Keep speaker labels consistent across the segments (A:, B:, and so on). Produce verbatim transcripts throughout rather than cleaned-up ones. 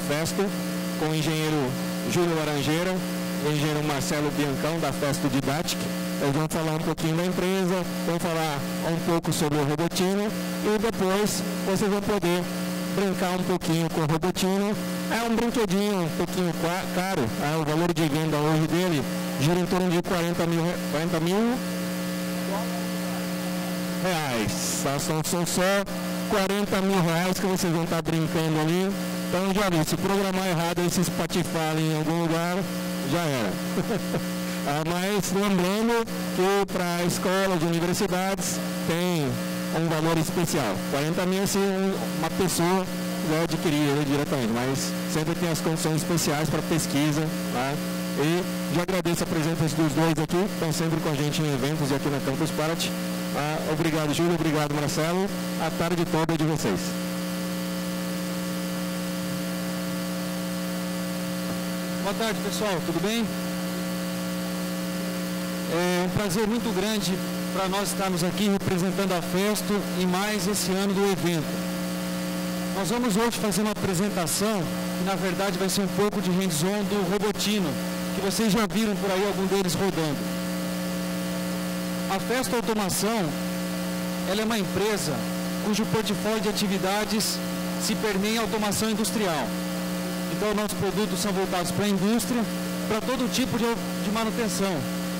A: Festo, com o engenheiro Júlio Laranjeira e o engenheiro Marcelo Biancão, da Festo Didatic. Eles vão falar um pouquinho da empresa, vão falar um pouco sobre o Robotino e depois vocês vão poder brincar um pouquinho com o Robotino. É um brinquedinho um pouquinho caro, é, o valor de venda hoje dele gira em torno de quarenta mil reais. Tá? São, são só quarenta mil reais que vocês vão estar brincando ali. Então já vi, se programar errado e se espatifar ali em algum lugar, já era. ah, mas lembrando que para escolas e universidades tem um valor especial. quarenta mil se uma pessoa vai adquirir ele diretamente, mas sempre tem as condições especiais para pesquisa. Tá? E já agradeço a presença dos dois aqui, estão sempre com a gente em eventos aqui na Campus Party. Ah, obrigado, Júlio, obrigado, Marcelo. A tarde toda é de vocês.
B: Boa tarde, pessoal, tudo bem? É um prazer muito grande para nós estarmos aqui representando a Festo e mais esse ano do evento. Nós vamos hoje fazer uma apresentação que na verdade vai ser um pouco de hands-on do Robotino, que vocês já viram por aí algum deles rodando. A Festo Automação, ela é uma empresa cujo portfólio de atividades se permeia em automação industrial. Então nossos produtos são voltados para a indústria, para todo tipo de, de manutenção,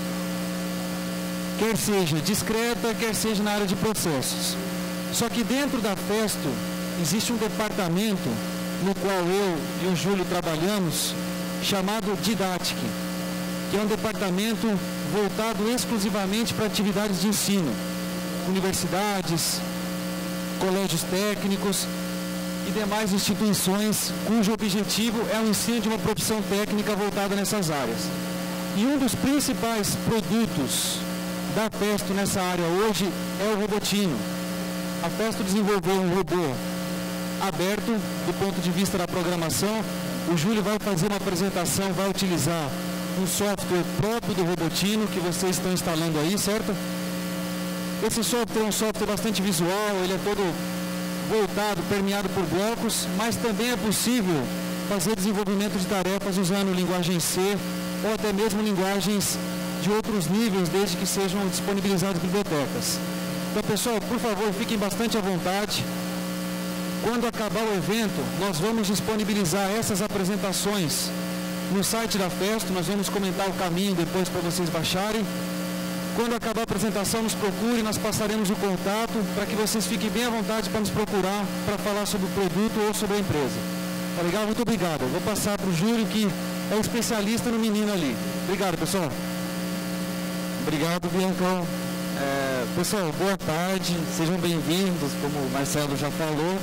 B: quer seja discreta, quer seja na área de processos. Só que dentro da Festo existe um departamento no qual eu e o Júlio trabalhamos, chamado Didatic, que é um departamento voltado exclusivamente para atividades de ensino, universidades, colégios técnicos e demais instituições cujo objetivo é o ensino de uma profissão técnica voltada nessas áreas. E um dos principais produtos da Festo nessa área hoje é o Robotino. A Festo desenvolveu um robô aberto do ponto de vista da programação. O Júlio vai fazer uma apresentação, vai utilizar um software próprio do Robotino que vocês estão instalando aí, certo? Esse software é um software bastante visual, ele é todo voltado, permeado por blocos, mas também é possível fazer desenvolvimento de tarefas usando linguagem C ou até mesmo linguagens de outros níveis, desde que sejam disponibilizadas bibliotecas. Então, pessoal, por favor, fiquem bastante à vontade. Quando acabar o evento, nós vamos disponibilizar essas apresentações no site da Festo, nós vamos comentar o caminho depois para vocês baixarem. Quando acabar a apresentação, nos procure, nós passaremos o contato para que vocês fiquem bem à vontade para nos procurar para falar sobre o produto ou sobre a empresa. Tá legal? Muito obrigado. Eu vou passar para o Júlio, que é o especialista no menino ali. Obrigado, pessoal.
C: Obrigado, Biancão. É, pessoal, boa tarde. Sejam bem-vindos, como o Marcelo já falou,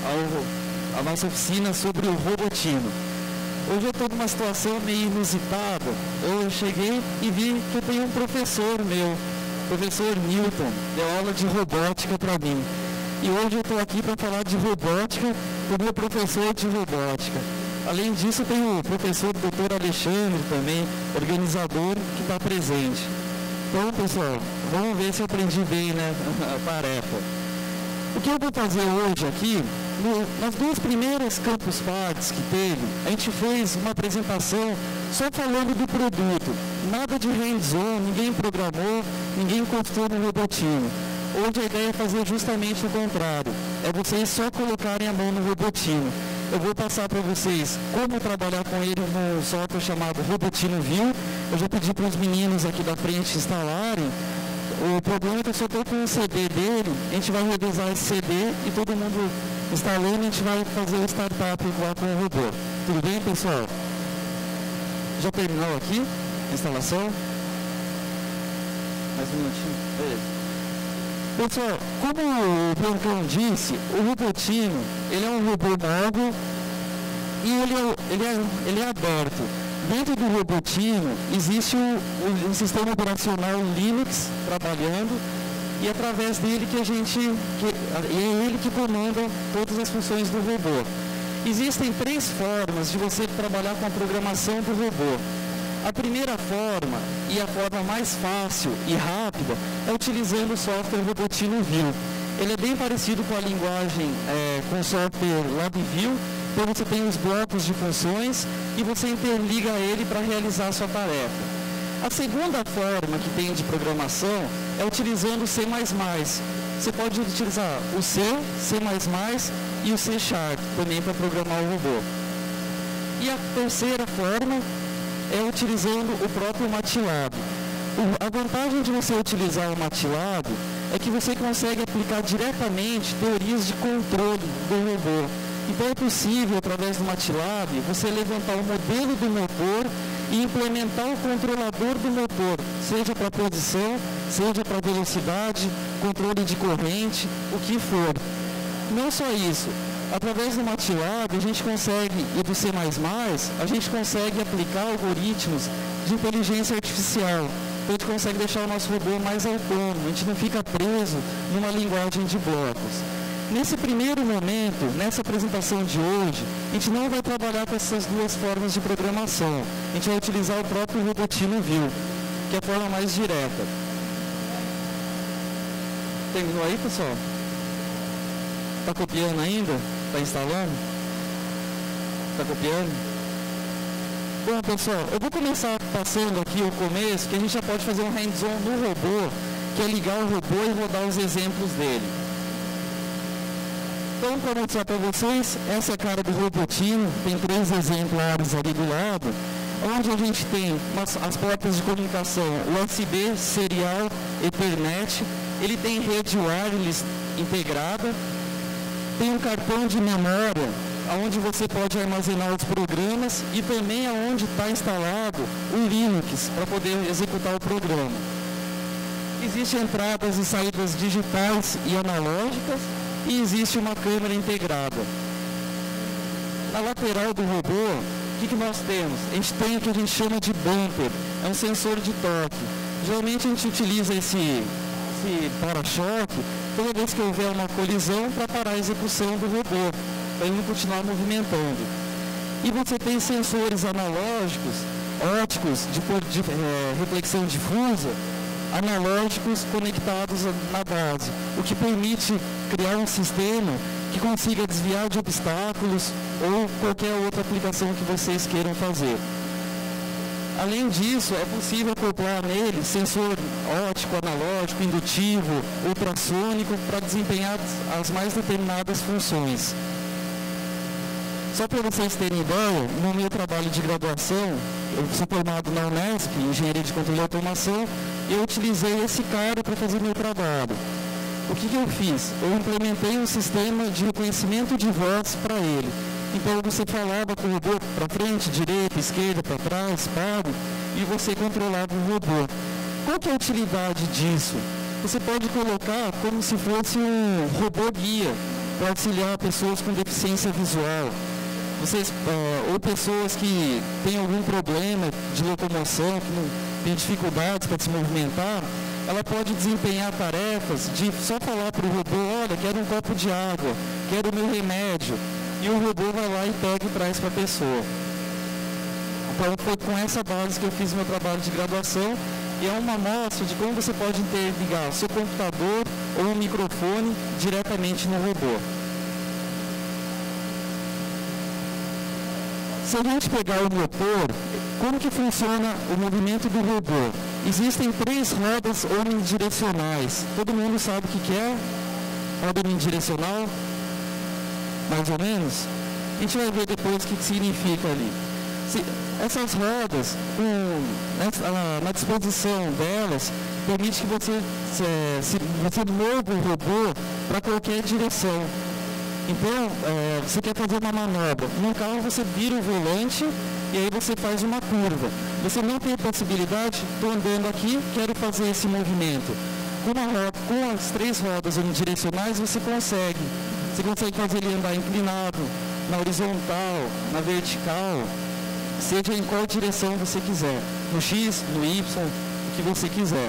C: ao, à nossa oficina sobre o Robotino. Hoje eu estou numa situação meio inusitada. Eu cheguei e vi que eu tenho um professor meu, professor Newton, deu aula de robótica para mim. E hoje eu estou aqui para falar de robótica com o meu professor de robótica. Além disso, tem o professor doutor Alexandre também, organizador, que está presente. Então, pessoal, vamos ver se eu aprendi bem, né, a tarefa. O que eu vou fazer hoje aqui, no, nas duas primeiras Campus Parties que teve, a gente fez uma apresentação só falando do produto. Nada de hands-on, ninguém programou, ninguém encostou no Robotino. Hoje a ideia é fazer justamente o contrário. É vocês só colocarem a mão no Robotino. Eu vou passar para vocês como trabalhar com ele no software chamado Robotino View. Eu já pedi para os meninos aqui da frente instalarem. O problema é que eu só estou com o C D dele, a gente vai revisar esse C D e todo mundo instalando, a gente vai fazer o startup lá com o robô. Tudo bem, pessoal? Já terminou aqui a instalação? Mais um minutinho. Beleza. Pessoal, como o Biancão disse, o Robotino, ele é um robô móvel e ele é, ele é, ele é aberto. Dentro do Robotino existe um, um sistema operacional Linux trabalhando e é através dele que a gente, que, é ele que comanda todas as funções do robô. Existem três formas de você trabalhar com a programação do robô. A primeira forma, e a forma mais fácil e rápida, é utilizando o software Robotino View. Ele é bem parecido com a linguagem, é, com o software LabVIEW,
B: Então você tem os blocos de funções e você interliga ele para realizar a sua tarefa. A segunda forma que tem de programação é utilizando o C mais mais. Você pode utilizar o C, C mais mais e o C Sharp também para programar o robô. E a terceira forma é utilizando o próprio MATLAB. A vantagem de você utilizar o MATLAB é que você consegue aplicar diretamente teorias de controle do robô. Então é possível, através do MATLAB, você levantar o modelo do motor e implementar o controlador do motor, seja para posição, seja para velocidade, controle de corrente, o que for. Não só isso, através do MATLAB a gente consegue, e do C mais mais, a gente consegue aplicar algoritmos de inteligência artificial. Então a gente consegue deixar o nosso robô mais autônomo, a gente não fica preso numa linguagem de blocos. Nesse primeiro momento, nessa apresentação de hoje, a gente não vai trabalhar com essas duas formas de programação. A gente vai utilizar o próprio Robotino View, que é a forma mais direta. Terminou aí, pessoal? Está copiando ainda? Está instalando? Está copiando? Bom, pessoal, eu vou começar passando aqui o começo, que a gente já pode fazer um hands-on no robô, que é ligar o robô e rodar os exemplos dele. Então, para mostrar para vocês, essa é a cara do Robotino, tem três exemplares ali do lado, onde a gente tem umas, as portas de comunicação U S B, serial, Ethernet, ele tem rede wireless integrada, tem um cartão de memória, onde você pode armazenar os programas e também aonde está instalado o Linux para poder executar o programa. Existem entradas e saídas digitais e analógicas e existe uma câmera integrada. Na lateral do robô, o que, que nós temos? A gente tem o que a gente chama de bumper, é um sensor de torque. Geralmente a gente utiliza esse, esse para-choque toda vez que houver uma colisão para parar a execução do robô, para ele não continuar movimentando. E você tem sensores analógicos, ópticos, de, de é, reflexão difusa, analógicos conectados na base, o que permite criar um sistema que consiga desviar de obstáculos ou qualquer outra aplicação que vocês queiram fazer. Além disso, é possível acoplar nele sensor óptico, analógico, indutivo, ultrassônico para desempenhar as mais determinadas funções. Só para vocês terem ideia, no meu trabalho de graduação, eu sou formado na Unesp, em Engenharia de Controle e Automação, e eu utilizei esse cara para fazer meu trabalho. O que, que eu fiz? Eu implementei um sistema de reconhecimento de voz para ele. Então você falava com o robô para frente, direita, esquerda, para trás, para, e você controlava o robô. Qual que é a utilidade disso? Você pode colocar como se fosse um robô guia para auxiliar pessoas com deficiência visual. Vocês, uh, ou pessoas que têm algum problema de locomoção, que não tem dificuldades para se movimentar, ela pode desempenhar tarefas de só falar para o robô, olha, quero um copo de água, quero o meu remédio, e o robô vai lá e pega e traz para a pessoa. Então foi com essa base que eu fiz meu trabalho de graduação, e é uma amostra de como você pode interligar o seu computador ou um microfone diretamente no robô. Se a gente pegar o motor, como que funciona o movimento do robô? Existem três rodas omnidirecionais. Todo mundo sabe o que, que é roda omnidirecional? Mais ou menos? A gente vai ver depois o que, que significa ali. Se, essas rodas, um, na, na disposição delas, permite que você, se, se, você mova o robô para qualquer direção. Então, é, você quer fazer uma manobra. No carro você vira o volante e aí você faz uma curva. Você não tem a possibilidade, estou andando aqui, quero fazer esse movimento. Com, uma roda, com as três rodas unidirecionais você consegue. Você consegue fazer ele andar inclinado, na horizontal, na vertical, seja em qual direção você quiser. No X, no Y, o que você quiser.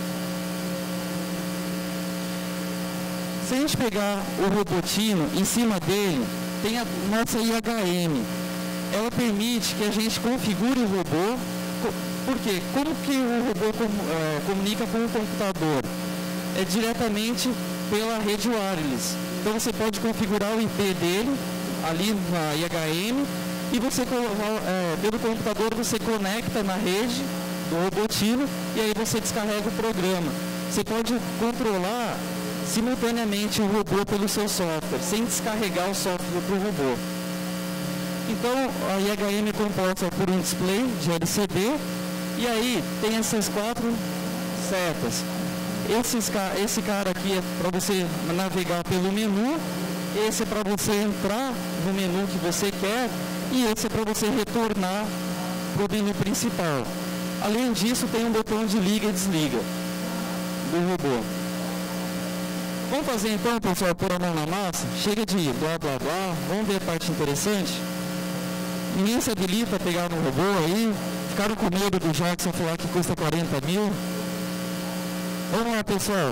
B: Se a gente pegar o Robotino, em cima dele tem a nossa I H M. Ela permite que a gente configure o robô. Por quê? Como que o robô com, é, comunica com o computador? É diretamente pela rede wireless. Então você pode configurar o I P dele,
C: ali na I H M e você, é, pelo computador, você conecta na rede do Robotino e aí você descarrega o programa. Você pode controlar simultaneamente o robô pelo seu software, sem descarregar o software para o robô. Então, a I H M é composta por um display de L C D e aí tem essas quatro setas. Esses, esse cara aqui é para você navegar pelo menu, esse é para você entrar no menu que você quer e esse é para você retornar para o menu principal. Além disso, tem um botão de liga e desliga do robô. Vamos fazer então, pessoal, pôr a mão na massa? Chega de blá blá blá, vamos ver a parte interessante? Ninguém se habilita a pegar no robô aí? Ficaram com medo do Jackson falar que custa quarenta mil? Vamos lá, pessoal.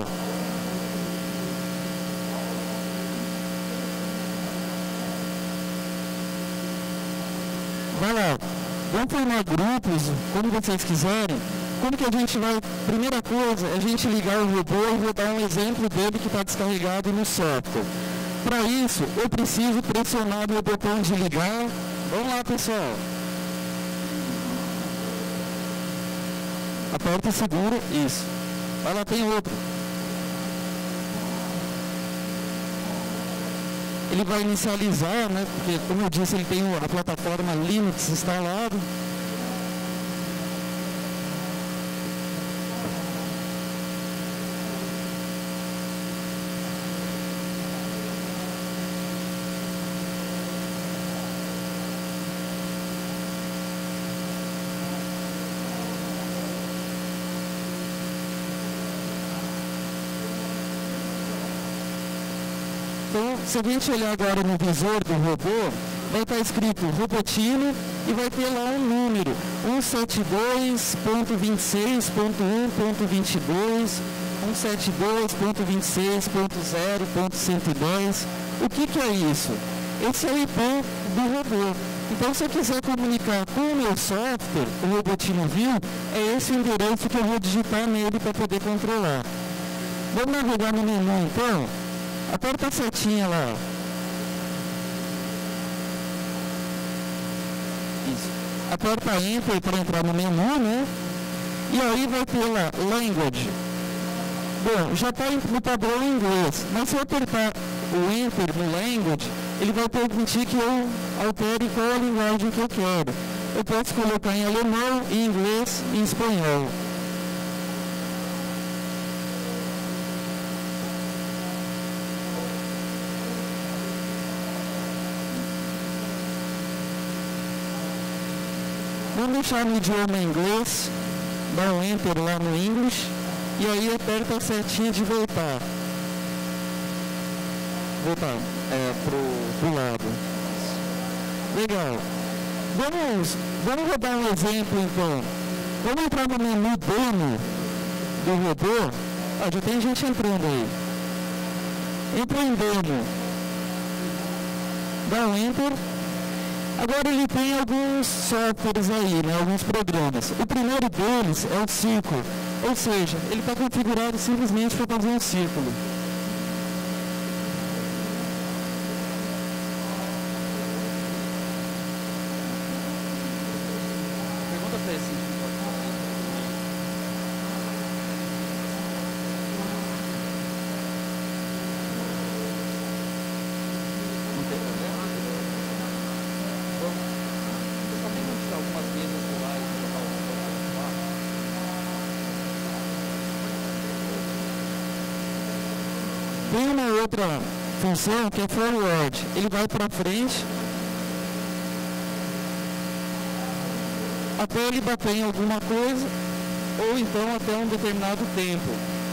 C: Vai lá. Vamos formar grupos, como vocês quiserem. Como que a gente vai... Primeira coisa, é a gente ligar o robô e vou dar um exemplo dele que está descarregado no software. Para isso, eu preciso pressionar o botão de ligar. Vamos lá, pessoal. Aperta e segura. Isso. Vai lá, tem outro. Ele vai inicializar, né? Porque, como eu disse, ele tem a plataforma Linux instalado. Então, se a gente olhar agora no visor do robô, vai estar escrito Robotino e vai ter lá um número, cento e setenta e dois ponto vinte e seis ponto um ponto vinte e dois, cento e setenta e dois ponto vinte e seis ponto zero ponto cento e dez. O que que é isso? Esse é o I P do robô. Então, se eu quiser comunicar com o meu software, o Robotino View, é esse o endereço que eu vou digitar nele para poder controlar. Vamos navegar no menu, então? Aperta a setinha lá. Isso. Aperta Enter para entrar no menu, né? E aí vai ter lá, Language. Bom, já está no padrão em inglês, mas se eu apertar o Enter no Language, ele vai permitir que eu altere qual a linguagem que eu quero. Eu posso colocar em alemão, em inglês e em espanhol. Vamos deixar no idioma inglês, dá um Enter lá no English, e aí aperta a setinha de voltar. Voltar é, pro, pro lado. Legal. Vamos, vamos rodar um exemplo então. Vamos entrar no menu demo do robô. Ah, já tem gente entrando aí. Entra em demo. Dá um Enter. Agora ele tem alguns softwares aí, né, alguns programas. O primeiro deles é o círculo, ou seja, ele está configurado simplesmente para fazer um círculo. Pergunta para esse. Tem uma outra função que é forward. Ele vai para frente até ele bater em alguma coisa ou então até um determinado tempo.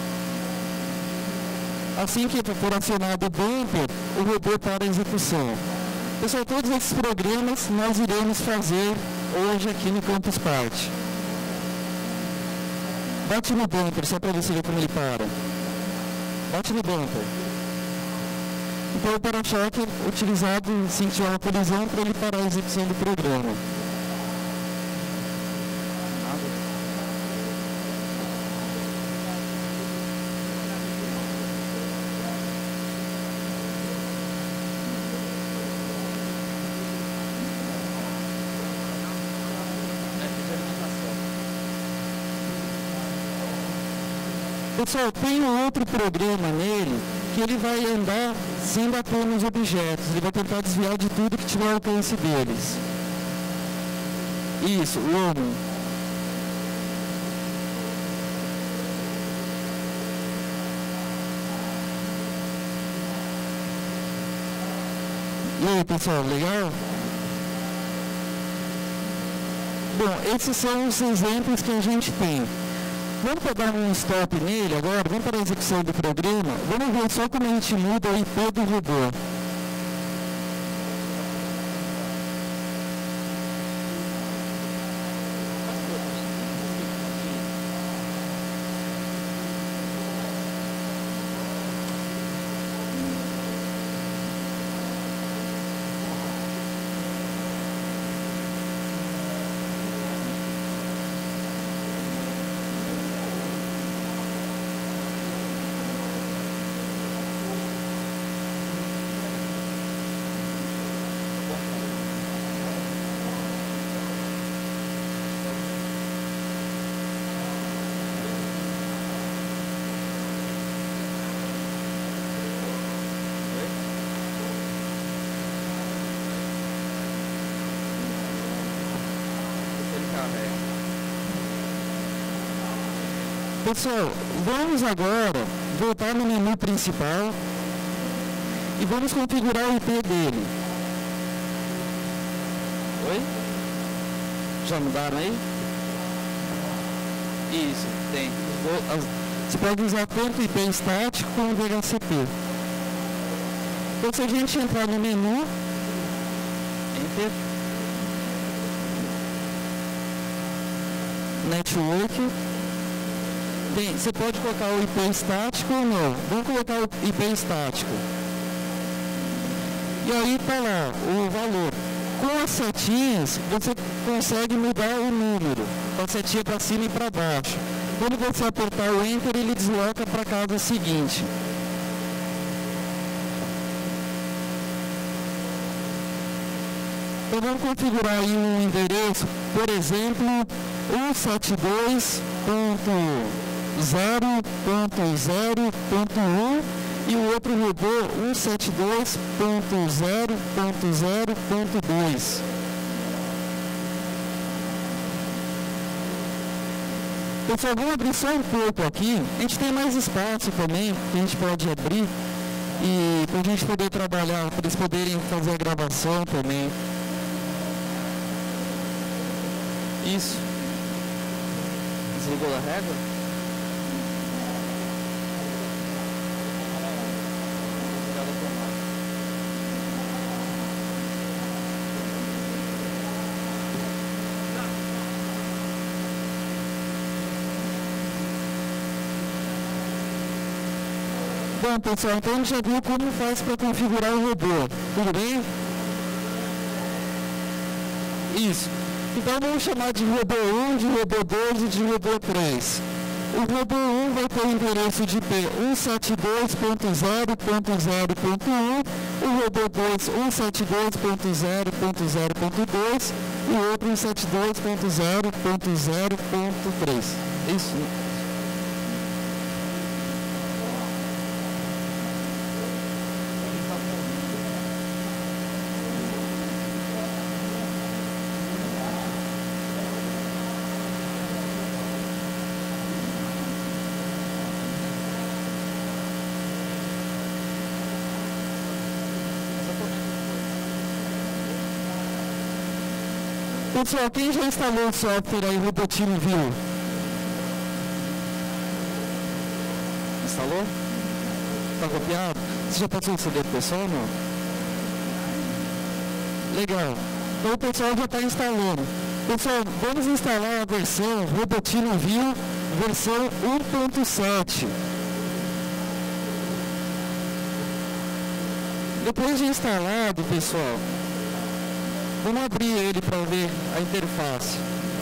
C: Assim que for acionado o bumper, o robô para a execução. Pessoal, todos esses programas nós iremos fazer hoje aqui no Campus Party. Bate no bumper, só para você ver como ele para. Bate no bumper. Então o para-choque é utilizado em sentido uma colisão para ele parar a execução do programa.
B: Pessoal, tem um outro programa nele que ele vai andar sem bater nos objetos. Ele vai tentar desviar de tudo que tiver ao alcance deles. Isso, o homem. E aí, pessoal, legal? Bom, esses são os exemplos que a gente tem. Vamos dar um stop nele agora, vamos para a execução do programa, vamos ver só como a gente muda o I P do robô. Pessoal, vamos agora voltar no menu principal e vamos configurar o I P dele. Oi? Já mudaram aí? Isso, tem. Você pode usar tanto o I P estático como o D H C P. Então, se a gente entrar no menu, Enter, Network, tem, você pode colocar o I P estático ou não. Vamos colocar o I P estático. E aí está lá o valor. Com as setinhas, você consegue mudar o número. Com a setinha para cima e para baixo. Quando você apertar o Enter, ele desloca para a casa seguinte. Então vamos configurar aí um endereço, por exemplo, cento e setenta e dois ponto zero ponto zero ponto um e o outro robô cento e setenta e dois ponto zero ponto zero ponto dois. Pessoal, vamos abrir só um pouco aqui. A gente tem mais espaço também que a gente pode abrir e para a gente poder trabalhar, para eles poderem fazer a gravação também. Isso. Desligou a régua? Bom, pessoal, então a gente já viu como faz para configurar o robô. Tudo bem? Isso. Então vamos chamar de robô um, de robô dois e de robô três. O robô um vai ter o endereço de I P cento e setenta e dois ponto zero ponto zero ponto um, o robô dois cento e setenta e dois ponto zero ponto zero ponto dois e o outro cento e setenta e dois ponto zero ponto zero ponto três. Isso. Pessoal, quem já instalou o software aí, Robotino View? Instalou? Está copiado? Você já passou o C D pro pessoal ou não? Legal. Então o pessoal já está instalando. Pessoal, vamos instalar a versão Robotino View, versão um ponto sete. Depois de instalado, pessoal, vamos abrir ele para ver a interface.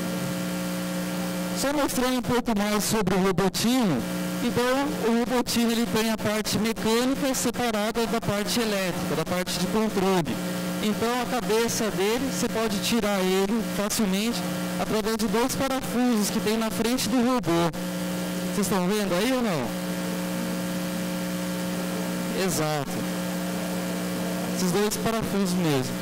B: Só mostrando um pouco mais sobre o Robotino. Então, o Robotino ele tem a parte mecânica separada da parte elétrica, da parte de controle. Então, a cabeça dele, você pode tirar ele facilmente através de dois parafusos que tem na frente do robô. Vocês estão vendo aí ou não? Exato. Esses dois parafusos mesmo.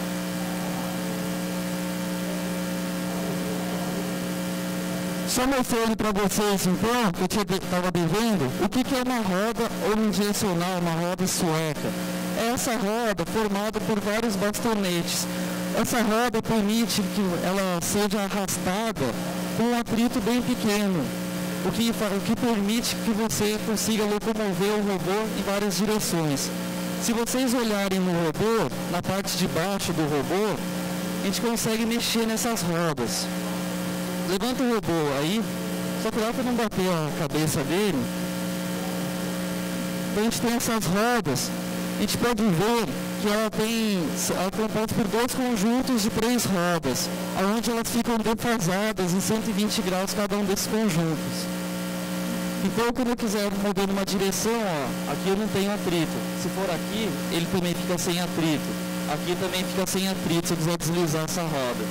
B: Só mostrando para vocês, então, que eu estava devendo, o que, que é uma roda omnidirecional, uma roda sueca. É essa roda formada por vários bastonetes. Essa roda permite que ela seja arrastada com um atrito bem pequeno, o que, o que permite que você consiga locomover o robô em várias direções. Se vocês olharem no robô, na parte de baixo do robô, a gente consegue mexer nessas rodas. Levanta o robô aí, só cuidado para não bater a cabeça dele. Então a gente tem essas rodas, a gente pode ver que ela tem, ela é composta por dois conjuntos de três rodas, onde elas ficam defasadas em cento e vinte graus cada um desses conjuntos. Então quando eu quiser mover numa direção, ó, aqui eu não tenho atrito. Se for aqui, ele também fica sem atrito. Aqui também fica sem atrito se eu quiser deslizar essa roda.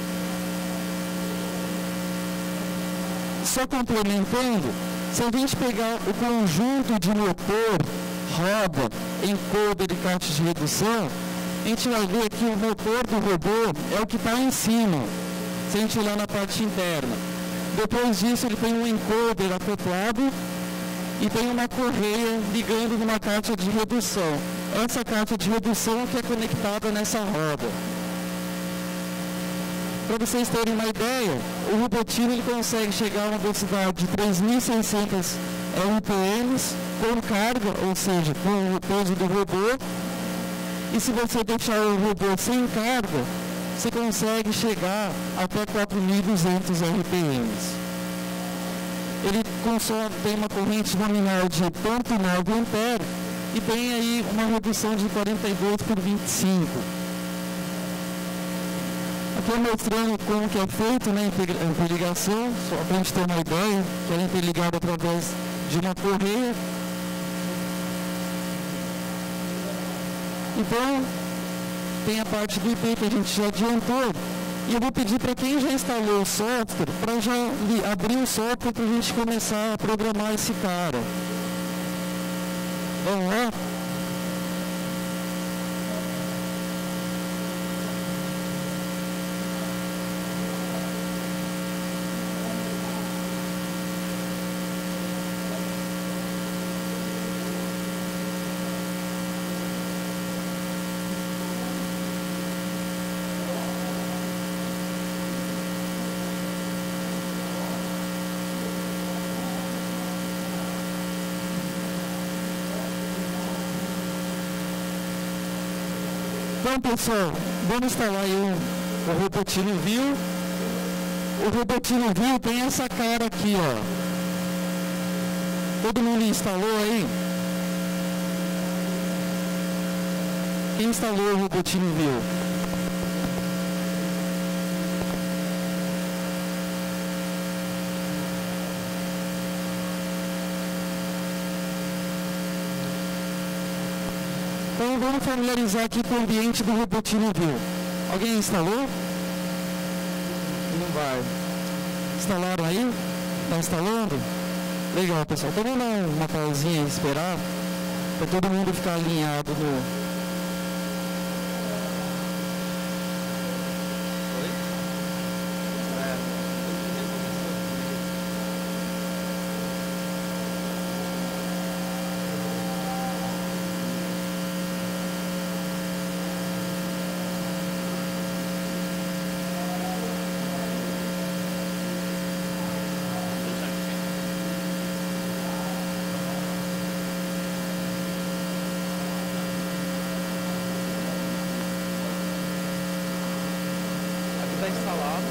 B: Só complementando, se a gente pegar o conjunto de motor, roda, encoder e caixa de redução, a gente vai ver que o motor do robô é o que está em cima, se a gente olhar na parte interna. Depois disso ele tem um encoder acoplado e tem uma correia ligando numa caixa de redução. Essa caixa de redução que é conectada nessa roda. Para vocês terem uma ideia, o Robotino ele consegue chegar a uma velocidade de três mil e seiscentos R P Ms com carga, ou seja, com o peso do robô. E se você deixar o robô sem carga, você consegue chegar até quatro mil e duzentos R P Ms. Ele consome, tem uma corrente nominal de zero vírgula nove amperes e tem aí uma redução de quarenta e dois por vinte e cinco. Aqui mostrando como que é feito, né, a interligação, só para a gente ter uma ideia, que ela é interligada através de uma correia. Então, tem a parte do I P que a gente já adiantou, e eu vou pedir para quem já instalou o software, para já abrir o software para a gente começar a programar esse cara. Vamos lá? Então, pessoal, vamos instalar aí o, o Robotino View. O Robotino View tem essa cara aqui, ó. Todo mundo instalou aí? Quem instalou o Robotino View? Então vamos familiarizar aqui com o ambiente do Robotino View. Alguém instalou? Não vai. Instalaram aí? Está instalando? Legal, pessoal. Então vamos dar uma pausinha e esperar para todo mundo ficar alinhado no... instalado.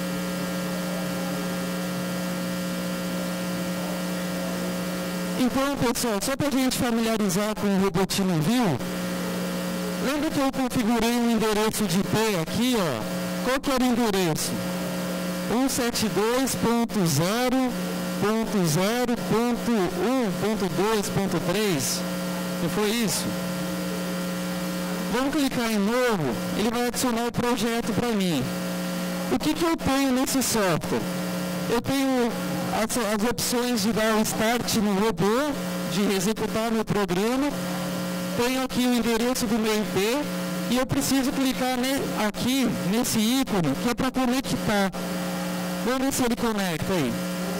B: Então, pessoal, só para a gente familiarizar com o Robotino View, lembra que eu configurei um endereço de I P aqui, ó? Qual que era o endereço? cento e setenta e dois ponto zero ponto zero ponto um ponto dois ponto três. Não foi isso? Vamos clicar em novo, ele vai adicionar o projeto para mim. O que, que eu tenho nesse software? Eu tenho as, as opções de dar o start no robô, de executar meu programa. Tenho aqui o endereço do meu I P e eu preciso clicar ne, aqui nesse ícone que é para conectar. Vamos ver se ele conecta aí.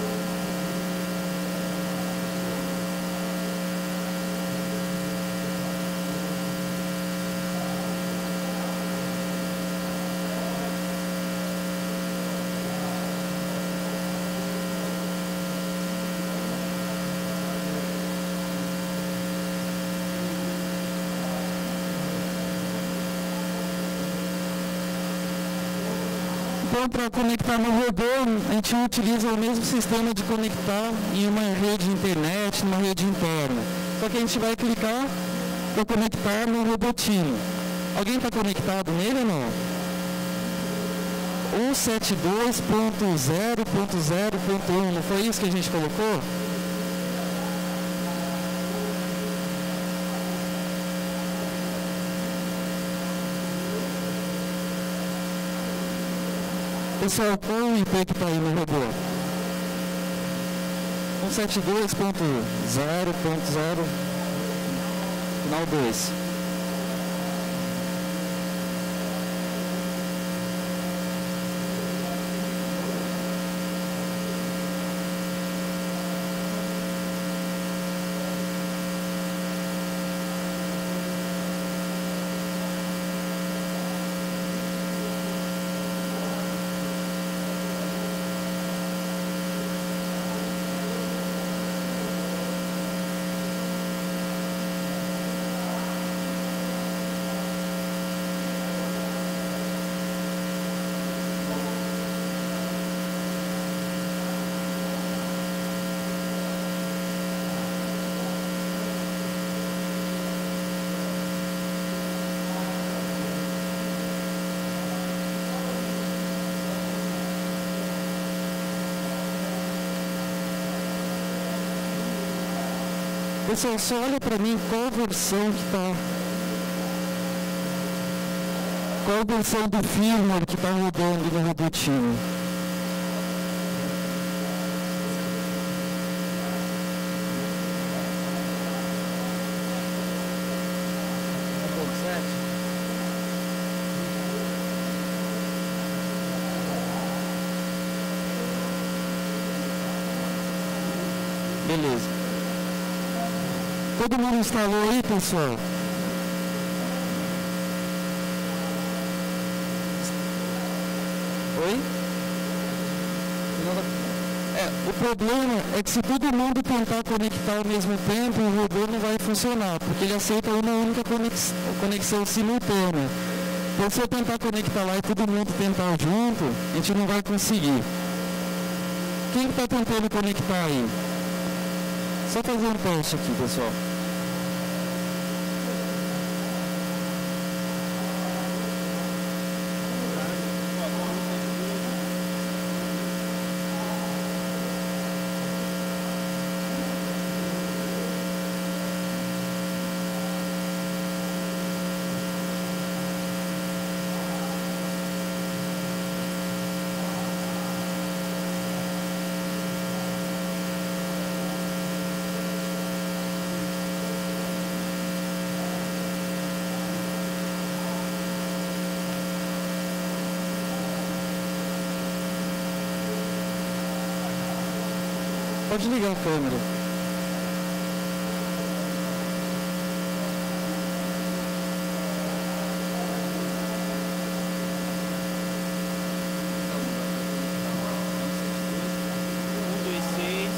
B: Então, para conectar no robô, a gente utiliza o mesmo sistema de conectar em uma rede de internet, numa rede interna. Só que a gente vai clicar para conectar no Robotino. Alguém está conectado nele ou não? cento e setenta e dois ponto zero ponto zero ponto um, não foi isso que a gente colocou? Pessoal, qual o I P que está aí no robô? cento e setenta e dois ponto zero ponto zero, final dois. Pessoal, só olha para mim qual versão que está. Qual versão do firmware que está rodando no Robotino. Beleza. Todo mundo instalou aí, pessoal? Oi? É, o problema é que se todo mundo tentar conectar ao mesmo tempo, o robô não vai funcionar, porque ele aceita uma única conexão, conexão simultânea. Então, se eu tentar conectar lá e todo mundo tentar junto, a gente não vai conseguir. Quem está tentando conectar aí? Só fazer um teste aqui, pessoal. Pode ligar a câmera.
D: Um, dois, seis.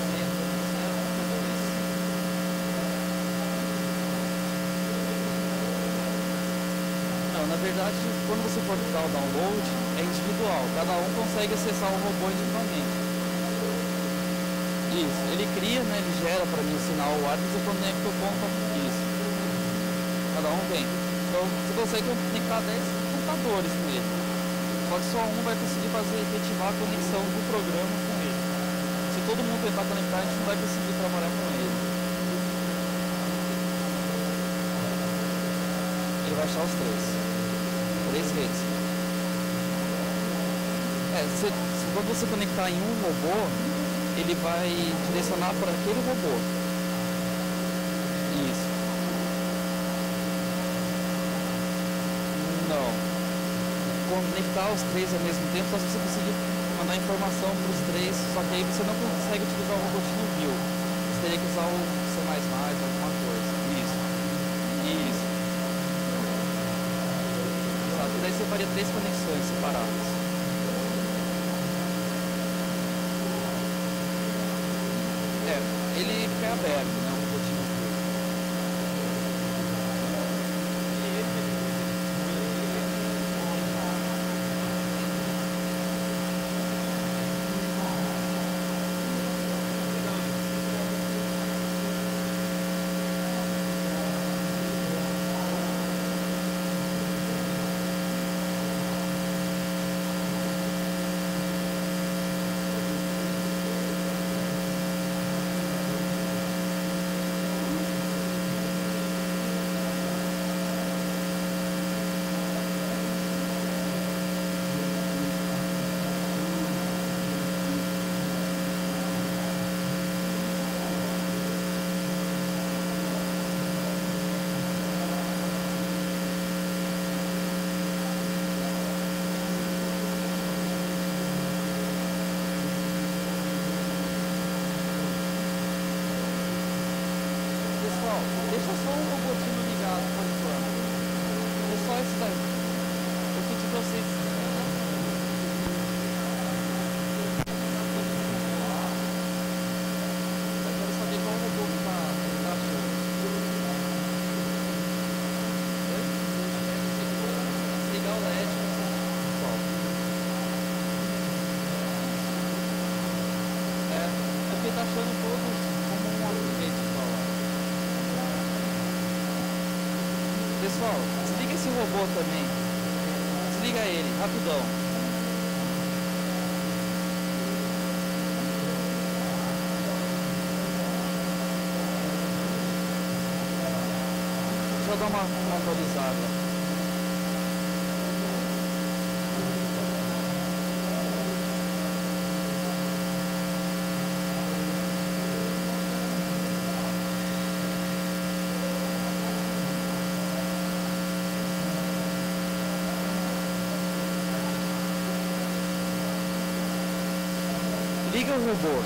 D: Não, na verdade, quando você for dar o download, é individual. Cada um consegue acessar o robô individualmente. Isso, ele cria, né, ele gera para mim o sinal WARP e você conecta o ponto isso. Cada um vem. Então você consegue conectar dez computadores com ele. Só que só um vai conseguir fazer, efetivar a conexão do programa com ele. Se todo mundo tentar conectar, a gente não vai conseguir trabalhar com ele. Ele vai achar os três. Três redes. É, se, se quando você conectar em um robô, ele vai direcionar para aquele robô. Isso. Não. Conectar os três ao mesmo tempo, só se você conseguir mandar informação para os três, só que aí você não consegue utilizar o robotinho view. Você teria que usar o C mais mais, alguma coisa. Isso. Isso. Exato. Daí você faria três conexões separadas. É, ele fica aberto, né? O robotinho view. Pessoal, deixa só um robotinho ligado por enquanto. É só esse daí. Eu pedi pra vocês. Eu quero saber qual robô que tá achando. Ligar o L E D. Pessoal. É, é porque tá achando todos como um aplicate só lá. Pessoal, desliga esse robô também. Desliga ele, rapidão. Deixa eu dar uma, uma atualizada. Liga o robô.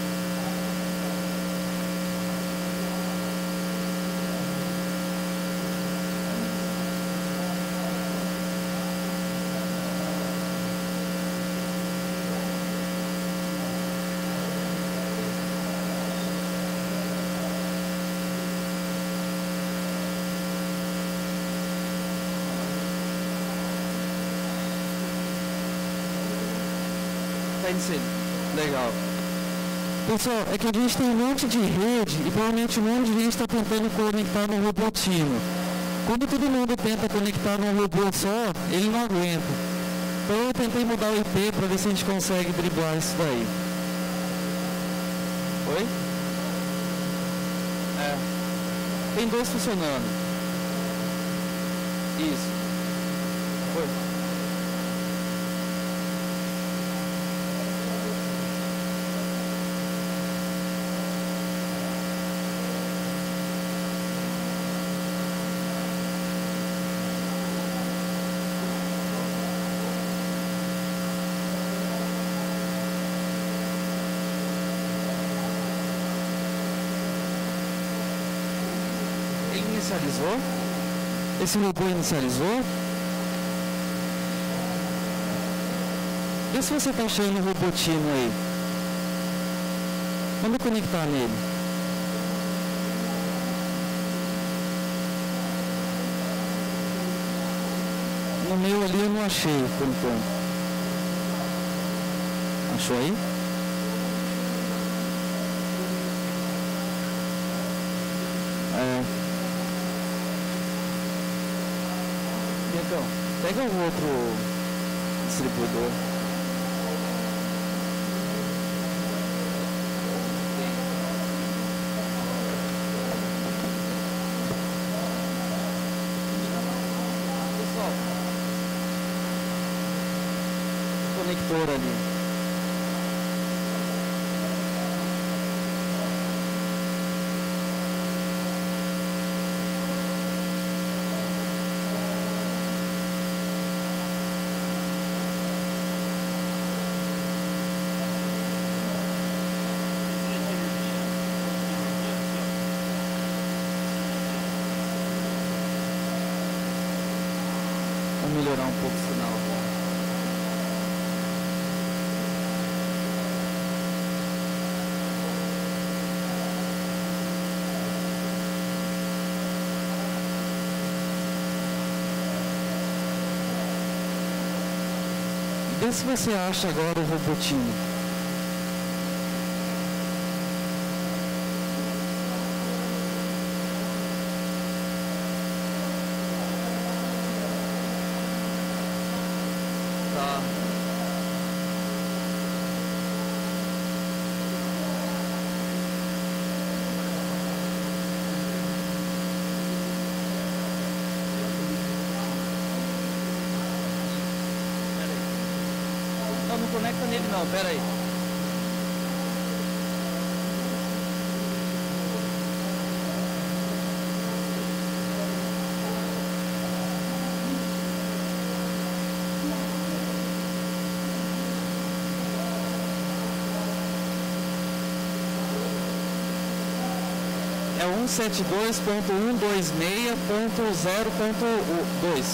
D: Tá iniciando.
B: Legal. Pessoal, é que a gente tem um monte de rede e provavelmente um monte de gente está tentando conectar no robotinho. Quando todo mundo tenta conectar num robô só, ele não aguenta. Então eu tentei mudar o I P para ver se a gente consegue driblar isso daí.
D: Oi? É. Tem dois funcionando. Isso. Foi.
B: Inicializou? Esse robô inicializou? Vê se você está achando o robotinho aí. Vamos conectar nele. No meu ali eu não achei, por enquanto. Achou aí? É.
D: Então, pega o outro distribuidor. Pessoal, conector ali. um pouco o sinal.
B: Vê se você acha agora o Robotino.
D: Tá. Não, não conecta nele não, pera aí.
B: É cento e setenta e dois ponto cento e vinte e seis ponto zero ponto dois.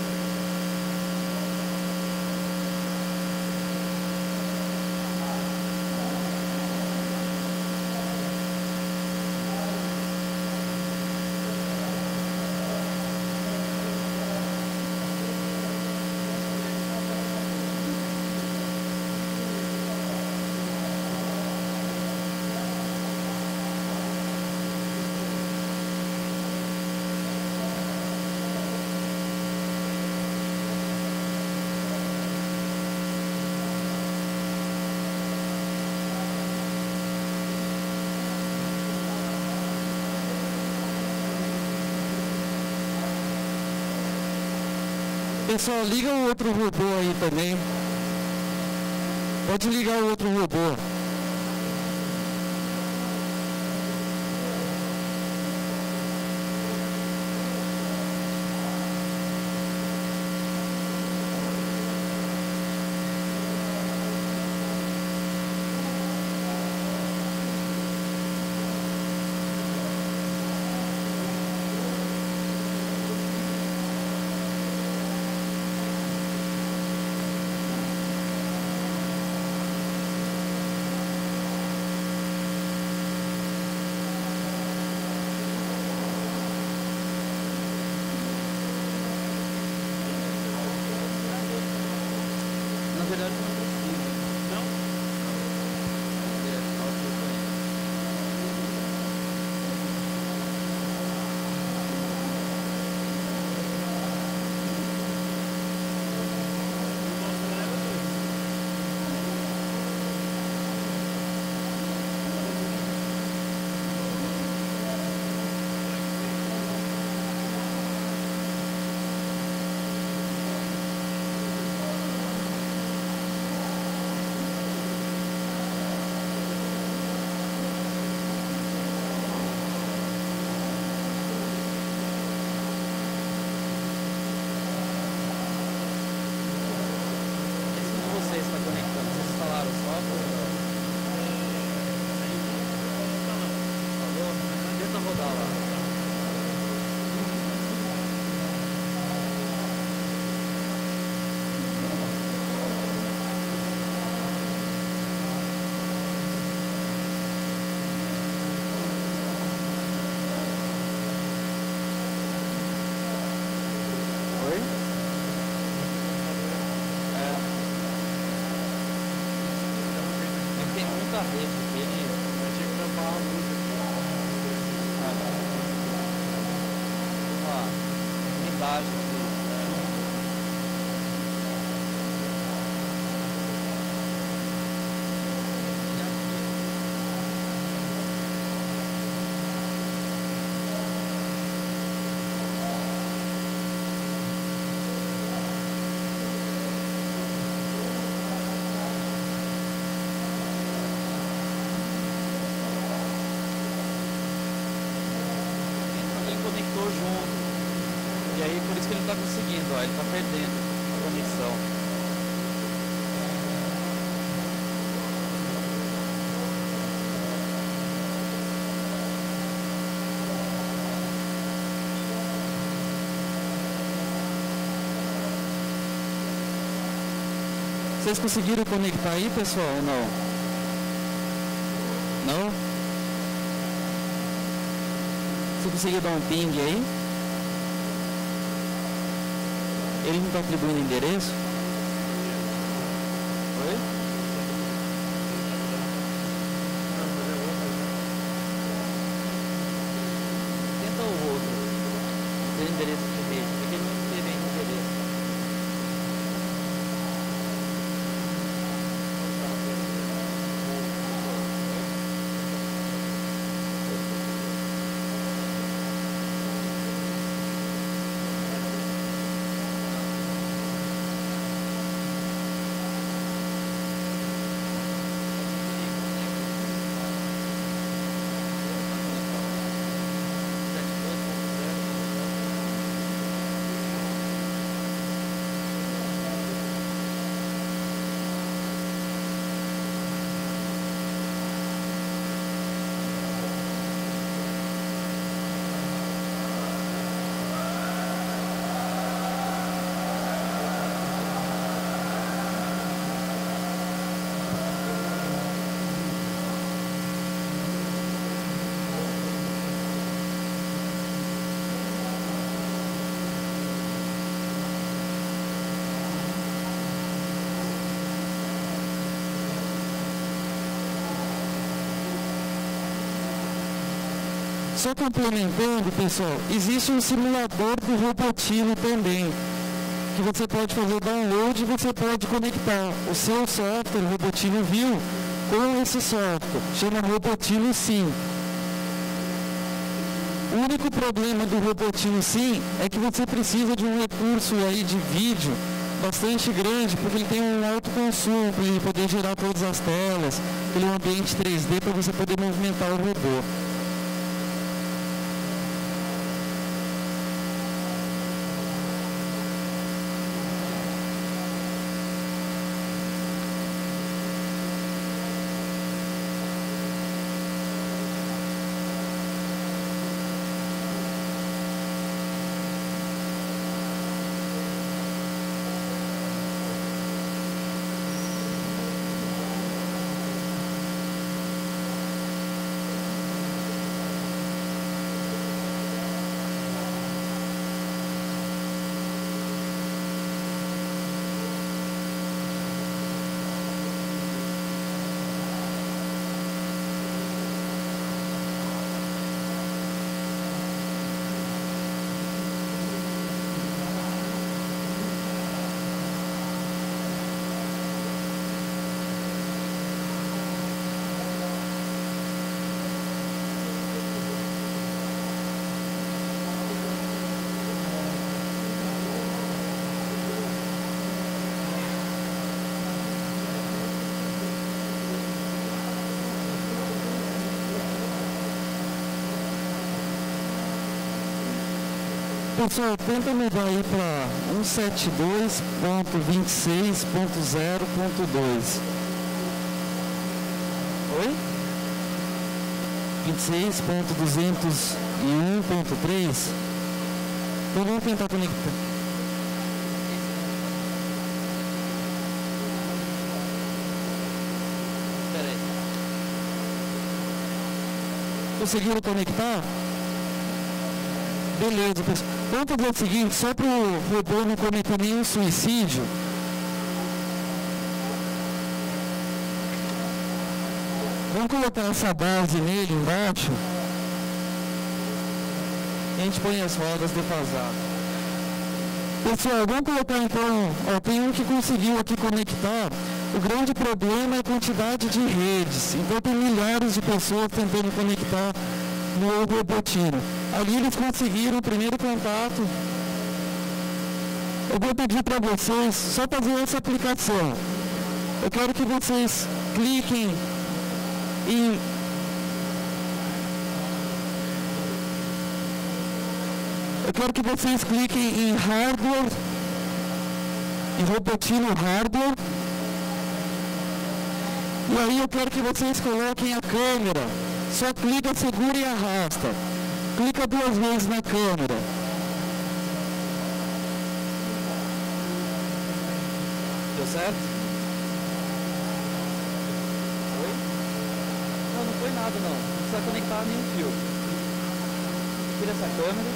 B: Pessoal, liga o outro robô aí também. Pode ligar o outro robô.
D: Na verdade não precisa. Não? É, só tudo aí. Esse de vocês está conectando, vocês instalaram o software? Falou? Tenta rodar lá. Oi? É. É que tem muita rede aqui, ele vai ter que tampar a luz aqui. Uma unidade aqui. Ele conectou junto. E aí por isso que ele não está conseguindo, ó, ele está perdendo a conexão.
C: Vocês conseguiram conectar aí, pessoal, ou não? Não? Você conseguiu dar um ping aí? Ele não está atribuindo endereço? Oi? Tenta o outro. Tem endereço de rede, porque ele não teve ainda endereço.
B: Só complementando, pessoal, existe um simulador do Robotino também, que você pode fazer download e você pode conectar o seu software, o Robotino View, com esse software, chama Robotino Sim. O único problema do Robotino Sim é que você precisa de um recurso aí de vídeo bastante grande, porque ele tem um alto consumo para ele poder gerar todas as telas, ele é um ambiente três D para você poder movimentar o robô. Pessoal, tenta mudar aí para cento e setenta e dois ponto vinte e seis ponto zero ponto dois. Oi? vinte e seis ponto duzentos e um ponto três. Então vamos tentar conectar.
D: Espera aí.
B: Conseguiram conectar? Beleza, pessoal. Vamos fazer o seguinte, só para o robô não cometer nenhum suicídio. Vamos colocar essa base nele embaixo. E a gente põe as rodas defasadas. Pessoal, vamos colocar então, ó, tem um que conseguiu aqui conectar. O grande problema é a quantidade de redes. Então tem milhares de pessoas tentando conectar no Robotino. Ali eles conseguiram o primeiro contato. Eu vou pedir para vocês só fazer essa aplicação. Eu quero que vocês cliquem em Eu quero que vocês cliquem em Hardware, em Robotino Hardware. E aí eu quero que vocês coloquem a câmera. Só clica, segura e arrasta. Clica duas vezes na câmera.
D: Deu certo? nada não, não precisa conectar nenhum fio. Tira essa câmera,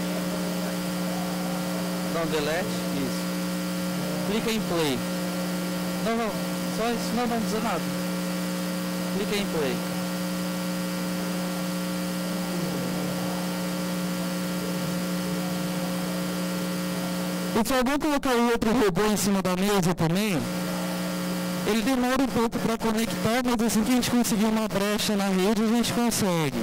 D: dá um delete, isso. Clica em play. Não, não, só isso não vai dizer nada. Clica em play.
B: Pessoal, vamos colocar o outro robô em cima da mesa também. Ele demora um pouco para conectar, mas assim que a gente conseguir uma brecha na rede, a gente consegue.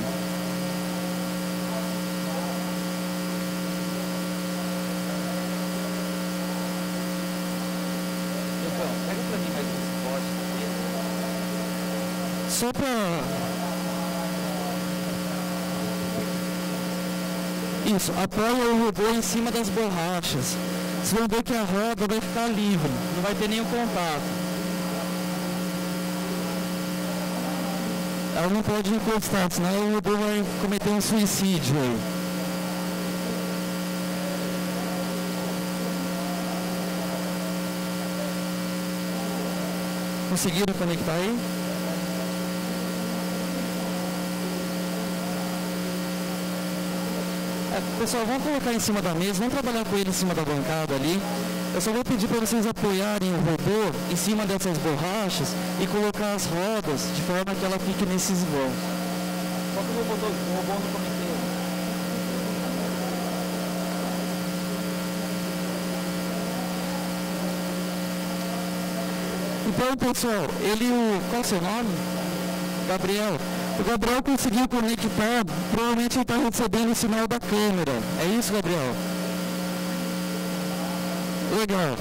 D: Então, pega pra mim mais esse poste aqui.
B: Só para... Isso, apoia o robô em cima das borrachas. Vocês vão ver que a roda vai ficar livre, não vai ter nenhum contato. Ela não pode encostar, senão o robô vai cometer um suicídio aí. Conseguiram conectar aí? É, pessoal, vamos colocar em cima da mesa, vamos trabalhar com ele em cima da bancada ali. Eu só vou pedir para vocês apoiarem o robô em cima dessas borrachas e colocar as rodas de forma que ela fique nesses vãos.
D: Só que o robô, o robô não comentei.
B: Então, pessoal, ele, o, qual é o seu nome? Gabriel. O Gabriel conseguiu conectar, provavelmente ele está recebendo o sinal da câmera. É isso, Gabriel? Legal.